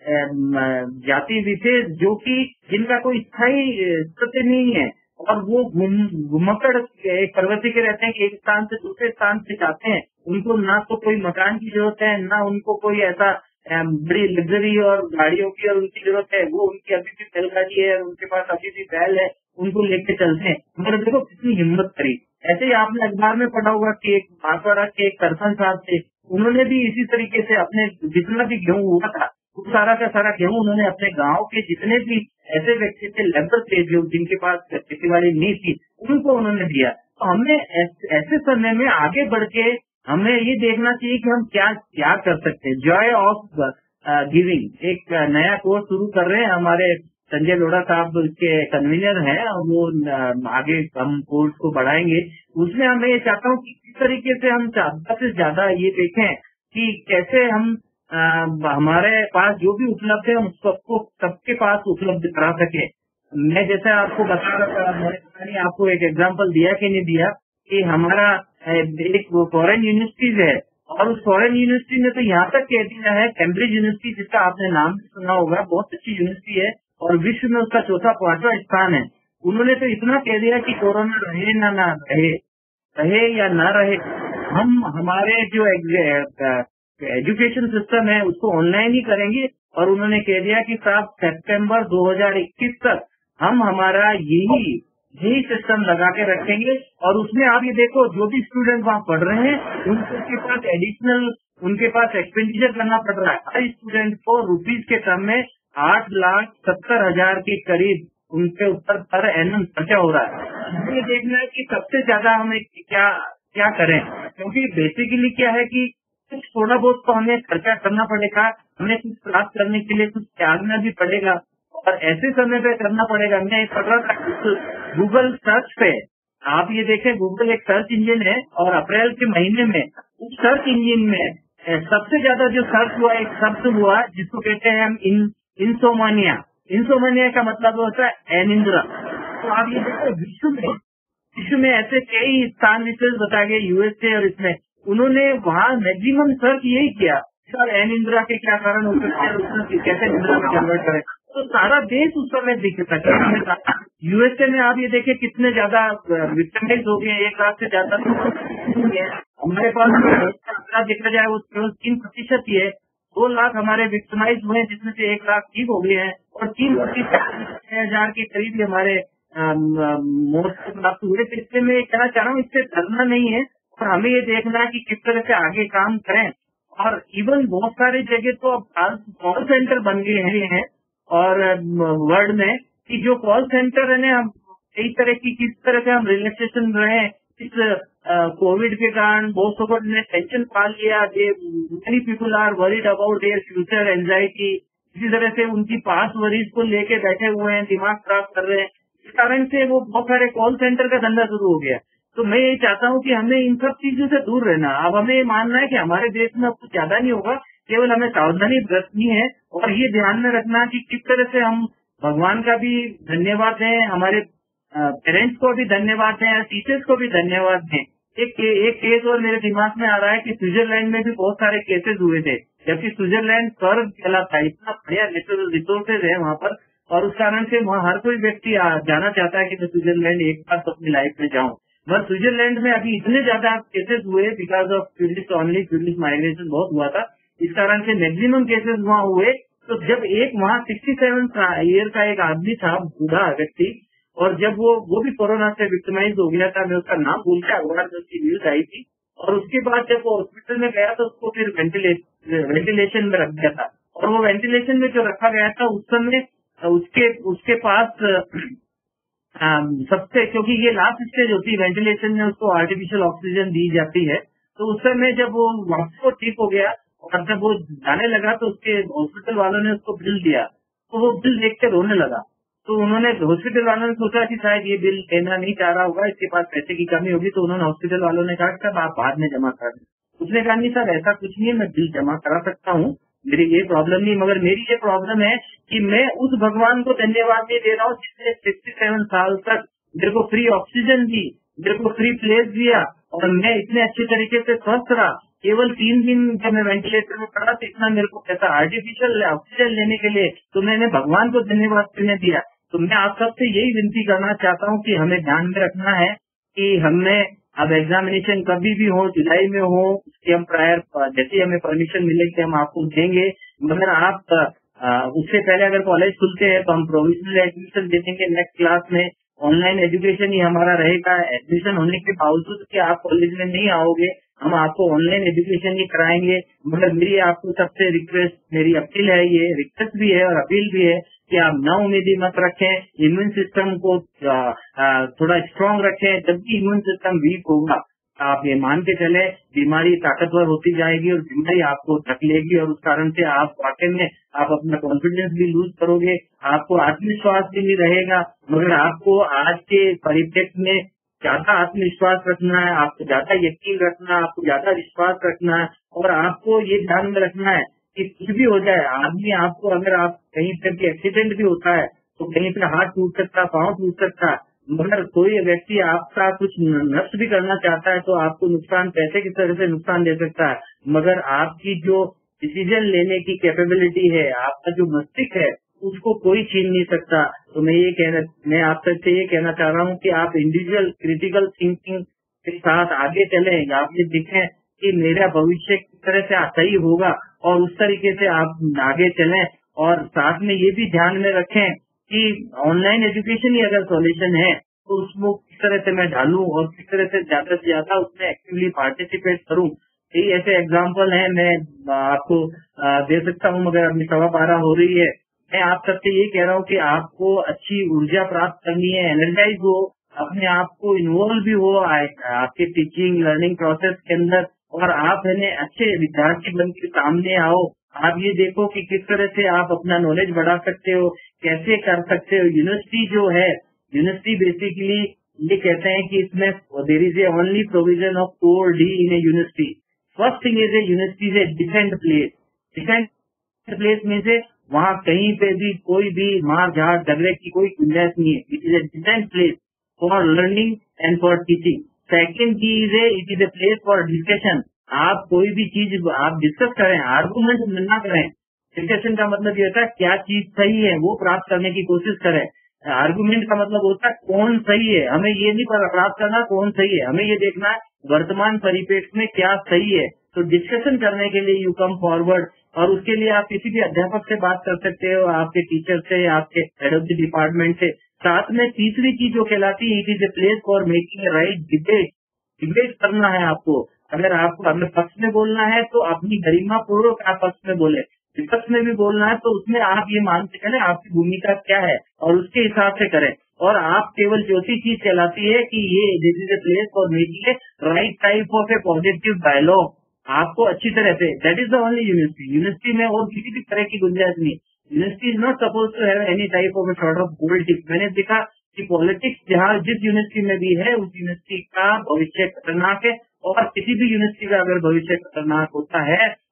A: जाति विशेष जो कि जिनका कोई स्थायी स्थिति नहीं है और वो घुमक्कड़ एक प्रवृत्ति के रहते हैं कि एक स्थान से दूसरे स्थान से जाते हैं, उनको ना तो कोई मकान की जरूरत है, ना उनको कोई ऐसा बड़ी लग्जरी और गाड़ियों की और उनकी जरूरत है। वो उनकी अभी भी बैलगाड़ी है, उनके पास अभी भी बैल है, उनको लेके चलते हैं। मगर देखो कितनी हिम्मत करी। ऐसे ही आपने अखबार में पढ़ा होगा कि एक बांसवाड़ा के एक करसन साहब थे, उन्होंने भी इसी तरीके से अपने जितना भी गेहूं हुआ था वो सारा का सारा गेहूं उन्होंने अपने गांव के जितने भी ऐसे व्यक्ति थे, लेबर थे, जो जिनके पास खेती बाड़ी नहीं थी, उनको उन्होंने दिया। तो हमने ऐसे समय में आगे बढ़ के हमें ये देखना चाहिए कि हम क्या क्या कर सकते हैं। जॉय ऑफ गिविंग एक नया कोर्स शुरू कर रहे हैं, हमारे संजय लोढ़ा साहब उसके कन्वीनर हैं और वो आगे हम कोर्स को बढ़ाएंगे। उसमें मैं ये चाहता हूँ कि किस तरीके से हम ज्यादा से ज्यादा ये देखें कि कैसे हम आ, हमारे पास जो भी उपलब्ध है हम सबको सबके पास उपलब्ध करा सके। मैं जैसे आपको बता रहा था, मैंने आपको एक एग्जांपल दिया कि नहीं दिया कि हमारा एक फॉरेन यूनिवर्सिटीज है और उस फॉरेन यूनिवर्सिटी ने तो यहाँ तक कह दिया है, कैम्ब्रिज यूनिवर्सिटी जिसका आपने नाम सुना होगा, बहुत अच्छी यूनिवर्सिटी है और विश्व में उसका चौथा पांचवा स्थान है। उन्होंने तो इतना कह दिया कि कोरोना रहे ना ना रहे रहे या ना रहे, हम हमारे जो एजुकेशन सिस्टम है उसको ऑनलाइन ही करेंगे। और उन्होंने कह दिया कि साहब सितंबर दो हज़ार इक्कीस तक हम हमारा यही यही सिस्टम लगा के रखेंगे। और उसमें आप ये देखो, जो भी स्टूडेंट वहाँ पढ़ रहे हैं उनके पास एडिशनल उनके पास एक्सपेंडिचर करना पड़ रहा है। हर स्टूडेंट को रुपीज के टर्म में आठ लाख सत्तर हजार के करीब उनके ऊपर पर एनम खर्चा हो रहा है। ये देखना है कि सबसे ज्यादा हमें क्या क्या करें, क्योंकि बेसिकली क्या है कि कुछ थोड़ा बहुत तो हमें खर्चा करना पड़ेगा, हमें कुछ प्राप्त करने के लिए कुछ त्यागना भी पड़ेगा और ऐसे समय पे करना पड़ेगा। मैं पढ़ रहा था गूगल सर्च पे, आप ये देखें गूगल एक सर्च इंजन है और अप्रैल के महीने में उस सर्च इंजन में सबसे ज्यादा जो सर्च हुआ एक शब्द हुआ जिसको कहते हैं हम इन इंसोमानिया। इंसोमानिया का मतलब होता है एनिंद्रा। तो आप ये देखो विश्व में विश्व में ऐसे कई स्थान विशेष बताए गए यूएसए और इसमें उन्होंने वहाँ मैक्सिमम सर्च यही किया सर एनिंद्रा के क्या कारण हो सकते हैं, उसमें कैसे निंद्रा में कन्वर्ट करें। तो सारा देश उस समय दिख सके। यूएसए में आप ये देखें कितने ज्यादा विक्टिमाइज हो गए, एक लाख से ज्यादा हमारे पास आंकड़ा देखा जाए वो केवल तीन प्रतिशत ही है। दो लाख हमारे विक्टिमाइज हुए जिसमें से एक लाख ठीक हो गए हैं और तीन प्रतिशत छह हजार के करीब ही हमारे मौत से प्राप्त हुए। तो इसलिए मैं कहना चाह रहा हूँ इससे डरना नहीं है और हमें ये देखना है कि किस तरह से आगे काम करें। और इवन बहुत सारी जगह तो अब कॉल सेंटर बन गए हैं और वर्ल्ड में कि जो कॉल सेंटर है ना, हम कई तरह की किस तरह से हम रिलैक्सेशन रहे इस कोविड के कारण बहुत लोगों ने टेंशन पा लिया। Many people are worried about their future, anxiety, इसी तरह से उनकी पास वरीज को लेके बैठे हुए हैं, दिमाग खराब कर रहे हैं। इस कारण से वो बहुत सारे कॉल सेंटर का धंधा शुरू हो गया। तो मैं ये चाहता हूँ कि हमें इन सब चीजों से दूर रहना। अब हमें ये मानना है कि हमारे देश में अब कुछ ज्यादा नहीं होगा, केवल हमें सावधानी बरतनी है और ये ध्यान में रखना कि किस तरह से हम भगवान का भी धन्यवाद दें, हमारे पेरेंट्स को भी धन्यवाद दें, टीचर्स को भी धन्यवाद दें। एक एक केस और मेरे दिमाग में आ रहा है कि स्विट्जरलैंड में भी बहुत सारे केसेस हुए थे, जबकि स्विट्जरलैंड स्वर्ग कहलाता है, इतना बढ़िया नेचुरल रिसोर्सेज है वहाँ पर, और उस कारण से वहाँ हर कोई व्यक्ति जाना चाहता है कि मैं स्विट्जरलैंड एक बार तो अपनी लाइफ में जाऊँ। बस स्विट्जरलैंड में अभी इतने ज्यादा केसेस हुए because of tourist only, tourist migration बहुत हुआ था, इस कारण से मैक्सिमम केसेस वहाँ हुए। तो जब एक वहाँ सिक्सटी सेवन ईयर का एक आदमी था, बूढ़ा व्यक्ति, और जब वो वो भी कोरोना से विक्टिमाइज हो गया था, मैं उसका नाम भूल गया, अखबार में उसकी न्यूज आई थी, और उसके बाद जब वो हॉस्पिटल में गया तो उसको फिर वेंटिलेशन वेंटिलेशन में रख दिया था, और वो वेंटिलेशन में जो रखा गया था उस समय उसके उसके पास आ, सबसे, क्योंकि ये लास्ट स्टेज होती है वेंटिलेशन में, उसको आर्टिफिशियल ऑक्सीजन दी जाती है, तो उस समय जब वो वापस वो ठीक हो गया और जब वो जाने लगा तो उसके हॉस्पिटल वालों ने उसको बिल दिया, तो वो बिल देख के रोने लगा। तो उन्होंने हॉस्पिटल वालों ने सोचा कि शायद ये बिल देना नहीं चाह रहा होगा, इसके पास पैसे की कमी होगी, तो उन्होंने हॉस्पिटल वालों ने कहा सर आप बाद में जमा कर दें। उसने कहा नहीं सर ऐसा कुछ नहीं है, मैं बिल जमा करा सकता हूँ, मेरी ये प्रॉब्लम नहीं, मगर मेरी ये प्रॉब्लम है कि मैं उस भगवान को धन्यवाद नहीं दे रहा हूँ जिसने सिक्सटी सेवन साल तक मेरे को फ्री ऑक्सीजन दी, मेरे को फ्री प्लेस दिया, और मैं इतने अच्छे तरीके से स्वस्थ रहा। केवल तीन दिन जब मैं वेंटिलेटर में पड़ा तो इतना मेरे को पैसा आर्टिफिशियल ऑक्सीजन लेने के लिए, तो मैंने भगवान को धन्यवाद करने दिया। तो मैं आप सबसे यही विनती करना चाहता हूँ कि हमें ध्यान में रखना है कि हमें अब एग्जामिनेशन कभी भी हो, जुलाई में हो, उसके हम प्रायर जैसे हमें परमिशन मिलेगी हम आपको देंगे, मगर आप आ, उससे पहले अगर कॉलेज खुलते हैं तो हम प्रोविजनल एडमिशन दे देंगे नेक्स्ट क्लास में। ऑनलाइन एजुकेशन ही हमारा रहेगा, एडमिशन होने के बावजूद कि आप कॉलेज में नहीं आओगे, हम आपको ऑनलाइन एजुकेशन ही कराएंगे। मगर मेरी आपको सबसे रिक्वेस्ट, मेरी अपील है, ये रिक्वेस्ट भी है और अपील भी है कि आप ना उम्मीदी मत रखें, इम्यून सिस्टम को आ, आ, थोड़ा स्ट्रांग रखें। जब भी इम्यून सिस्टम वीक होगा आप ये मान के चले बीमारी ताकतवर होती जाएगी और बीमारी आपको ढक लेगी, और उस कारण से आप वाकई में आप अपना कॉन्फिडेंस भी लूज करोगे, आपको आत्मविश्वास भी नहीं रहेगा। मगर आपको आज के परिप्रेक्ष्य में ज्यादा आत्मविश्वास रखना है, आपको ज्यादा यकीन रखना है, आपको ज्यादा विश्वास रखना है, और आपको ये ध्यान में रखना है कि कुछ भी हो जाए, आदमी आपको अगर आप कहीं पर भी एक्सीडेंट भी होता है तो कहीं पे हाथ टूट सकता, पाँव टूट सकता, मगर कोई व्यक्ति आपका कुछ नष्ट भी करना चाहता है तो आपको नुकसान, पैसे की तरह से नुकसान दे सकता है, मगर आपकी जो डिसीजन लेने की कैपेबिलिटी है, आपका जो मस्तिष्क है, उसको कोई छीन नहीं सकता। तो मैं ये कहना मैं आप सबसे ये कहना चाह रहा हूँ कि आप इंडिविजुअल क्रिटिकल थिंकिंग के साथ आगे चलें, आप ये देखें कि मेरा भविष्य किस तरह से सही होगा और उस तरीके से आप आगे चलें, और साथ में ये भी ध्यान में रखें कि ऑनलाइन एजुकेशन ही अगर सॉल्यूशन है तो उसको किस तरह से मैं ढालूं और किस तरह से ज्यादा से ज्यादा उसमें एक्टिवली पार्टिसिपेट करूं। कई ऐसे एग्जाम्पल हैं, मैं आपको दे सकता हूं, मगर अपनी सवा बारह हो रही है। मैं आप सबसे ये कह रहा हूं कि आपको अच्छी ऊर्जा प्राप्त करनी है, एनर्जाइज हो, अपने आप को इन्वॉल्व भी हो आपके टीचिंग लर्निंग प्रोसेस के अंदर, और आप है अच्छे विद्यार्थी बन के सामने आओ। आप ये देखो कि किस तरह से आप अपना नॉलेज बढ़ा सकते हो, कैसे कर सकते हो। यूनिवर्सिटी जो है, यूनिवर्सिटी बेसिकली ये कहते हैं कि इसमें there is a only provision of core D in a university. First thing is a university is a decent place. Decent place में से वहाँ कहीं पे भी कोई भी मार झाड़ झगड़े की कोई गुंजाइश नहीं है। It is a decent place for learning and for teaching. Second की is a it is a place for discussion. आप कोई भी चीज आप डिस्कस करें, आर्गूमेंट ना करें। डिस्कशन का मतलब ये होता है क्या चीज सही है वो प्राप्त करने की कोशिश करें। आर्गूमेंट का मतलब होता है कौन सही है। हमें ये नहीं प्राप्त करना कौन सही है, हमें ये देखना है वर्तमान परिप्रेक्ष्य में क्या सही है। तो डिस्कशन करने के लिए यू कम फॉरवर्ड, और उसके लिए आप किसी भी अध्यापक से बात कर सकते हो, आपके टीचर से, आपके हेड ऑफ द डिपार्टमेंट से। साथ में तीसरी चीज जो कहलाती है it is a place for making a right debate. Debate करना है आपको। अगर आपको अपने पक्ष में बोलना है तो अपनी गरिमा पूर्वक आप पक्ष में बोले, विपक्ष में भी बोलना है तो उसमें आप ये मानते चले आपकी भूमिका क्या है और उसके हिसाब से करें। और आप केवल चौथी चीज कहलाती है कि ये this is a place for making a right type of a positive dialogue. आपको अच्छी तरह से, that is the only university. University में और किसी भी तरह की गुंजाइश नहीं। University is not suppose to have any type of a sort of politics. मैंने देखा कि पॉलिटिक्स जहाँ जिस यूनिवर्सिटी में भी है उस यूनिवर्सिटी का भविष्य खतरनाक है, और किसी भी यूनिवर्सिटी का अगर भविष्य खतरनाक होता है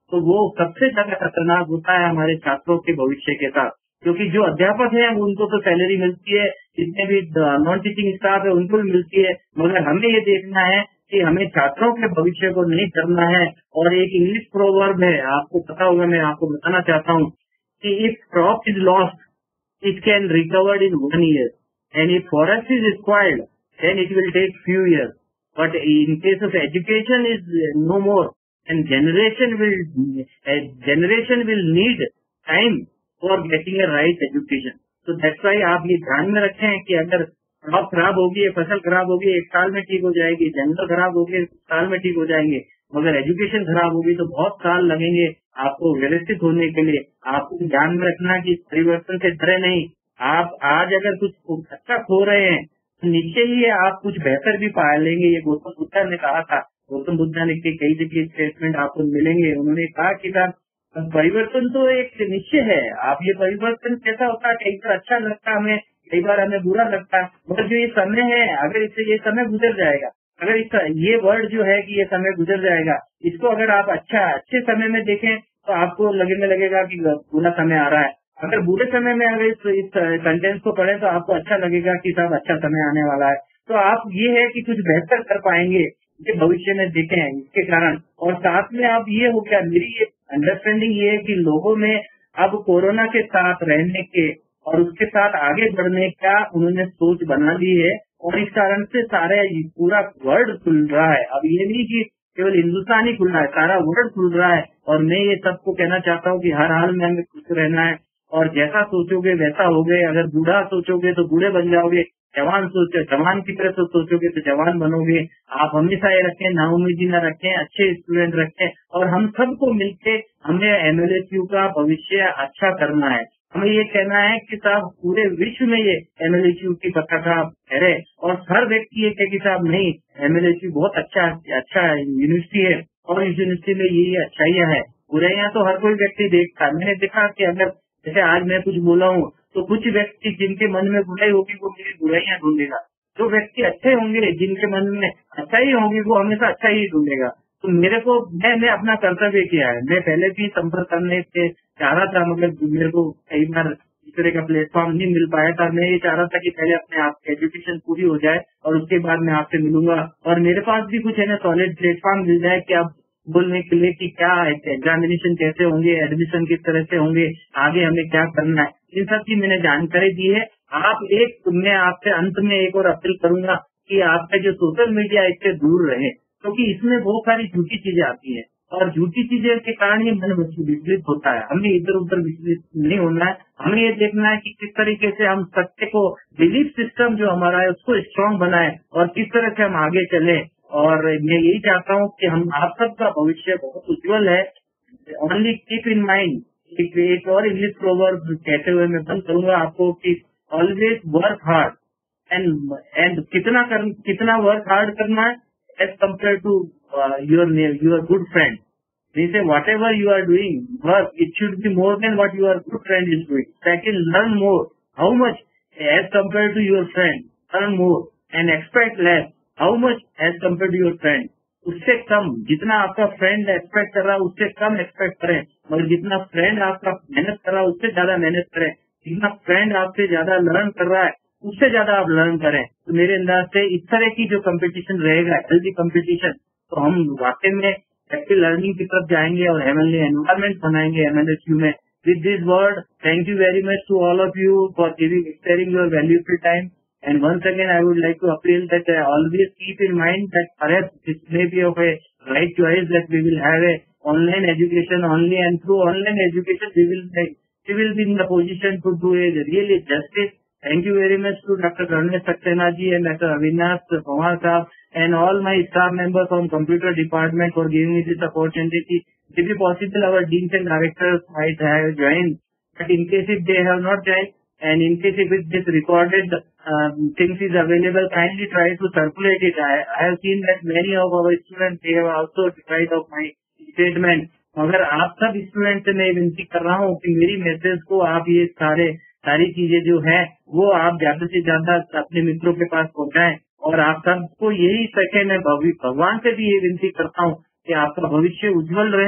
A: तो वो सबसे ज्यादा खतरनाक होता है हमारे छात्रों के भविष्य के साथ, क्योंकि जो अध्यापक हैं उनको तो सैलरी मिलती है, जितने भी नॉन टीचिंग स्टाफ है उनको भी मिलती है, मगर हमें ये देखना है कि हमें छात्रों के भविष्य को नहीं करना है। और एक इंग्लिश प्रोवर्ब है, आपको पता होगा, मैं आपको बताना चाहता हूँ कि if crop is lost it can recovered in one year, and if forest is spoiled, then it will take few years. But in case of education is no more, and generation will a generation will need time for getting a right education. So that's why आप ये ध्यान में रखें कि अगर क्रॉप खराब होगी, फसल खराब होगी, एक साल में ठीक हो जाएगी, जंगल खराब होगी, एक साल में ठीक हो जाएंगे, मगर एजुकेशन खराब होगी तो बहुत साल लगेंगे आपको व्यवस्थित होने के लिए। आपको ध्यान में रखना कि परिवर्तन से डरे नहीं। आप आज अगर कुछ अच्छा खो रहे हैं तो नीचे ही आप कुछ बेहतर भी पा लेंगे। ये गौतम बुद्धा ने कहा था, गौतम बुद्धा ने कई जगह स्टेटमेंट आपको मिलेंगे। उन्होंने कहा कि साहब परिवर्तन तो एक निश्चय है। आप ये परिवर्तन कैसा होता है, कई बार अच्छा लगता है हमें, कई बार हमें बुरा लगता है, मगर जो ये समय है, अगर इससे ये समय गुजर जाएगा, अगर इस ये वर्ड जो है कि ये समय गुजर जाएगा, इसको अगर आप अच्छा अच्छे समय में देखें तो आपको लगने लगेगा कि बुरा समय आ रहा है। अगर बुरे समय में अगर इस, इस सेंटेंस को पढ़े तो आपको अच्छा लगेगा कि साहब अच्छा समय आने वाला है। तो आप ये है कि कुछ बेहतर कर पाएंगे ये भविष्य में देखें इसके कारण। और साथ में आप ये हो गया, मेरी ये अंडरस्टैंडिंग ये है कि लोगों में अब कोरोना के साथ रहने के और उसके साथ आगे बढ़ने का उन्होंने सोच बना ली है, और इस कारण से सारे पूरा वर्ल्ड खुल रहा है। अब ये नहीं कि केवल हिंदुस्तान ही खुल रहा है, सारा वर्ल्ड खुल रहा है। और मैं ये सबको कहना चाहता हूँ कि हर हाल में हमें खुश रहना है, और जैसा सोचोगे वैसा होगे। अगर बूढ़ा सोचोगे तो बूढ़े बन जाओगे, जवान सोचो जवान की तरह तो सोचोगे तो जवान बनोगे। आप हमेशा ये रखें, नाउमीदी न रखें, अच्छे स्टूडेंट रखें, और हम सबको मिलके हमें एमएलएसयू का भविष्य अच्छा करना है। हमें ये कहना है कि साहब पूरे विश्व में ये एमएलएसयू की पताका फहरे, और हर व्यक्ति ये कहे कि साहब नहीं, एमएलएसयू बहुत अच्छा अच्छा यूनिवर्सिटी है, और इस यूनिवर्सिटी में ये अच्छाइयाँ है। बुराइयां तो हर कोई व्यक्ति देखता है। मैंने देखा कि अगर जैसे आज मैं कुछ बोला हूँ तो कुछ व्यक्ति जिनके मन में बुराई होगी वो मेरी बुराइयां ढूंढेगा, जो व्यक्ति अच्छे होंगे जिनके मन में अच्छाई होगी वो हमेशा अच्छा ही ढूंढेगा। तो मेरे को मैंने अपना कर्तव्य किया है। मैं पहले भी संपर्क करने से चाह रहा था, मगर मेरे को कई बार इस तरह का प्लेटफॉर्म नहीं मिल पाया था। मैं ये चाह रहा था कि पहले अपने आप एजुकेशन पूरी हो जाए और उसके बाद मैं आपसे मिलूंगा, और मेरे पास भी कुछ है ना सॉलिड प्लेटफॉर्म मिल जाए कि आप बोलने के लिए कि क्या एग्जामिनेशन कैसे होंगे, एडमिशन किस तरह से होंगे, आगे हमें क्या करना है, इन सब की मैंने जानकारी दी है। आप एक मैं आपसे अंत में एक और अपील करूंगा कि आपका जो सोशल मीडिया इससे दूर रहे, क्योंकि तो इसमें बहुत सारी झूठी चीजें आती है, और झूठी चीजें के कारण ये मन विचलित होता है। हमें इधर उधर विचलित नहीं होना है। हमें ये देखना है कि किस तरीके से हम सत्य को, बिलीफ सिस्टम जो हमारा है उसको स्ट्रांग बनाए, और किस तरह से हम आगे चले। और मैं यही चाहता हूँ कि हम आप सबका भविष्य बहुत उज्जवल है। ओनली कीप इन माइंड, एक और इंग्लिश प्रोवर्ब कहते हुए मैं बंद करूंगा आपको कि always work hard and and कितना कर, कितना वर्क हार्ड करना है as compare to your your good friend. जैसे whatever you are doing work, it should be more than what your good friend is doing. Second, learn more, how much as compare to your friend, learn more and expect less, how much as compare to your friend. उससे कम, जितना आपका फ्रेंड एक्सपेक्ट कर रहा है उससे कम एक्सपेक्ट करें, मगर जितना फ्रेंड आपका मेहनत कर रहा है उससे ज्यादा मेहनत करें। जितना फ्रेंड आपसे ज्यादा लर्न कर रहा है उससे ज्यादा आप लर्न करें। तो मेरे अंदाज से इस तरह की जो कंपटीशन रहेगा, हेल्दी कंपटीशन, तो हम वाकई में एक्टिव लर्निंग की तरफ जाएंगे और हेल्दी एनवायरमेंट बनाएंगे एमएलएसयू में। With this word, thank you very much to all of you for giving sharing your valueful time. And once again, I would like to appeal that uh, always keep in mind that perhaps this may be of a right choice that we will have a online education only, and through online education we will we will be in the position to do a really justice. Thank you very much to Doctor Karnesh Saxena ji and Doctor Avinash Pawar Saab and all my staff members from computer department for giving me this opportunity. If possible, our deans and directors might have joined, but in case if they have not joined, and in case if this recorded um, things is available, kindly try to circulate it. I, I have seen that many of our students, they have also tried of my statement. मगर आप सब स्टूडेंट से मैं विनती कर रहा हूँ कि मेरी मैसेज को आप ये सारे सारी चीजें जो है वो आप ज्यादा से ज्यादा अपने मित्रों के पास पहुँचाएं, और आप सबको यही सके। मैं भगवान से भी ये विनती करता हूँ कि आपका भविष्य उज्जवल रहे,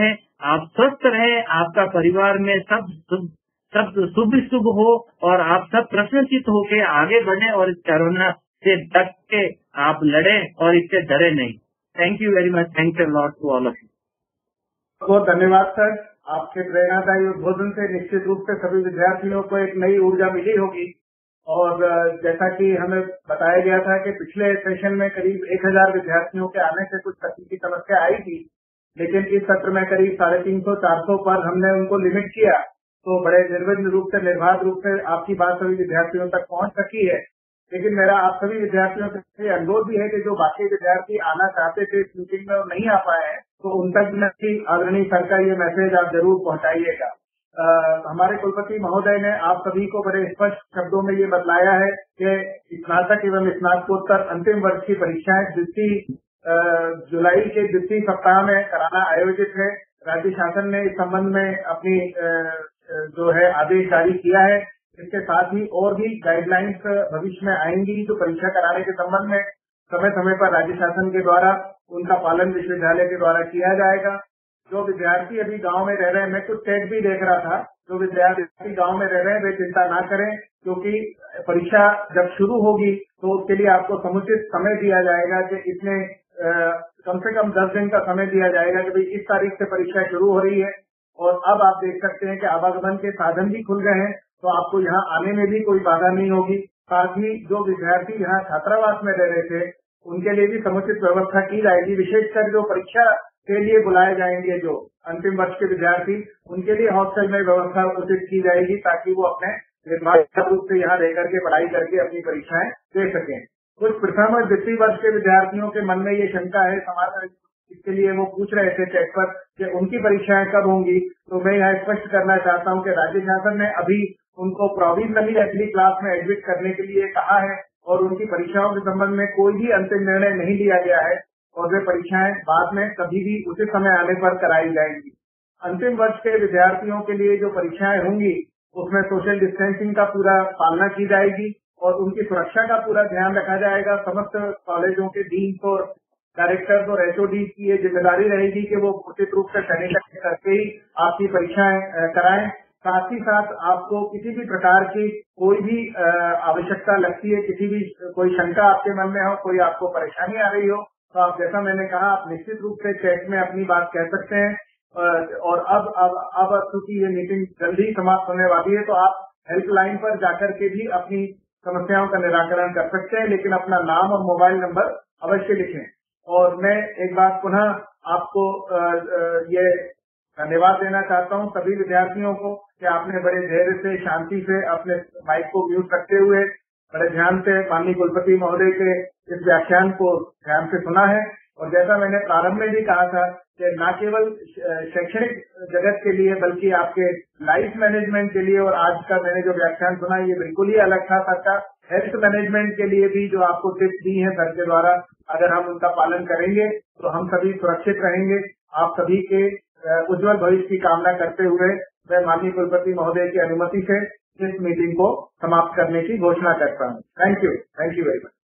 A: आप स्वस्थ रहे, आपका परिवार में सब शुभ सब शुभ शुभ हो और आप सब प्रश्नचित होके आगे बढ़े और इस कोरोना से डट के आप लड़े और इससे डरे नहीं। Thank you very much. Thank you lot to all of you.
B: बहुत धन्यवाद सर। आपके प्रेरणादायी उद्बोधन से निश्चित रूप से सभी विद्यार्थियों को एक नई ऊर्जा मिली होगी। और जैसा कि हमें बताया गया था कि पिछले सेशन में करीब एक हजार विद्यार्थियों के आने से कुछ तकनीकी समस्या आई थी, लेकिन इस सत्र में करीब साढ़े तीन सौ चार सौ पर हमने उनको लिमिट किया, तो बड़े निर्विघ्न रूप से निर्बाध रूप से आपकी बात सभी विद्यार्थियों तक पहुंच सकी है। लेकिन मेरा आप सभी विद्यार्थियों से अनुरोध भी है कि जो बाकी विद्यार्थी आना चाहते थे इस मीटिंग में और नहीं आ पाए हैं, तो उन तक भी आदरणीय सर का ये मैसेज आप जरूर पहुंचाइएगा। हमारे कुलपति महोदय ने आप सभी को बड़े स्पष्ट शब्दों में ये बतलाया है कि स्नातक एवं स्नातकोत्तर अंतिम वर्ष की परीक्षाएं द्वितीय जुलाई के द्वितीय सप्ताह में कराना आयोजित है। राज्य शासन ने इस संबंध में अपनी जो है आदेश जारी किया है। इसके साथ ही और भी गाइडलाइंस भविष्य में आएंगी जो परीक्षा कराने के संबंध में समय समय पर राज्य शासन के द्वारा उनका पालन विश्वविद्यालय के द्वारा किया जाएगा। जो विद्यार्थी अभी गांव में रह रहे हैं, मैं कुछ टेट भी देख रहा था, जो विद्यार्थी गांव में रह रहे हैं वे चिंता ना करें, क्योंकि परीक्षा जब शुरू होगी तो उसके लिए आपको समुचित समय दिया जाएगा कि इसमें कम से कम दस दिन का समय दिया जाएगा कि भाई इस तारीख से परीक्षा शुरू हो रही है। और अब आप देख सकते हैं कि आवागमन के साधन भी खुल गए हैं, तो आपको यहाँ आने में भी कोई बाधा नहीं होगी। साथ ही जो विद्यार्थी यहाँ छात्रावास में रह रहे थे उनके लिए भी समुचित व्यवस्था की जाएगी। विशेषकर जो परीक्षा के लिए बुलाए जाएंगे जो अंतिम वर्ष के विद्यार्थी, उनके लिए हॉस्टल में व्यवस्था उचित की जाएगी ताकि वो अपने निर्बाध रूप से यहाँ रह करके पढ़ाई करके अपनी परीक्षाएं दे सकें। कुछ प्रथम और द्वितीय वर्ष के विद्यार्थियों के मन में ये शंका है, समाज इसके लिए वो पूछ रहे थे चैट पर कि उनकी परीक्षाएं कब होंगी। तो मैं यहाँ स्पष्ट करना चाहता हूँ कि राज्य शासन ने अभी उनको प्रोविजनली अगली क्लास में एडमिट करने के लिए कहा है और उनकी परीक्षाओं के संबंध में कोई भी अंतिम निर्णय नहीं लिया गया है और वे परीक्षाएं बाद में कभी भी उचित समय आने पर कराई जाएंगी। अंतिम वर्ष के विद्यार्थियों के लिए जो परीक्षाएं होंगी उसमें सोशल डिस्टेंसिंग का पूरा पालना की जाएगी और उनकी सुरक्षा का पूरा ध्यान रखा जाएगा। समस्त कॉलेजों के डीन और डायरेक्टर्स और एचओडी की ये जिम्मेदारी रहेगी कि वो उचित रूप से सैनिटाइज करके ही आपकी परीक्षाएं कराएं। साथ ही साथ आपको किसी भी प्रकार की कोई भी आवश्यकता लगती है, किसी भी कोई शंका आपके मन में हो, कोई आपको परेशानी आ रही हो, तो आप जैसा मैंने कहा आप निश्चित रूप से चैट में अपनी बात कह सकते हैं। और अब अब अब चूंकि ये मीटिंग जल्दी समाप्त होने वाली है तो आप हेल्पलाइन पर जाकर के भी अपनी समस्याओं का निराकरण कर सकते हैं, लेकिन अपना नाम और मोबाइल नंबर अवश्य लिखें। और मैं एक बात पुनः आपको ये धन्यवाद देना चाहता हूं सभी विद्यार्थियों को कि आपने बड़े धैर्य से शांति से अपने माइक को म्यूट रखते हुए बड़े ध्यान से माननीय कुलपति महोदय के इस व्याख्यान को ध्यान से सुना है। और जैसा मैंने प्रारंभ में भी कहा था कि न केवल शैक्षणिक जगत के लिए बल्कि आपके लाइफ मैनेजमेंट के लिए, और आज का मैंने जो व्याख्यान सुना ये बिल्कुल ही अलग था सर का, हेल्थ मैनेजमेंट के लिए भी जो आपको टिप्स दी हैं सर के द्वारा, अगर हम उनका पालन करेंगे तो हम सभी सुरक्षित रहेंगे। आप सभी के उज्जवल भविष्य की कामना करते हुए मैं माननीय कुलपति महोदय की अनुमति से इस मीटिंग को समाप्त करने की घोषणा करता हूँ। Thank you, thank you very much.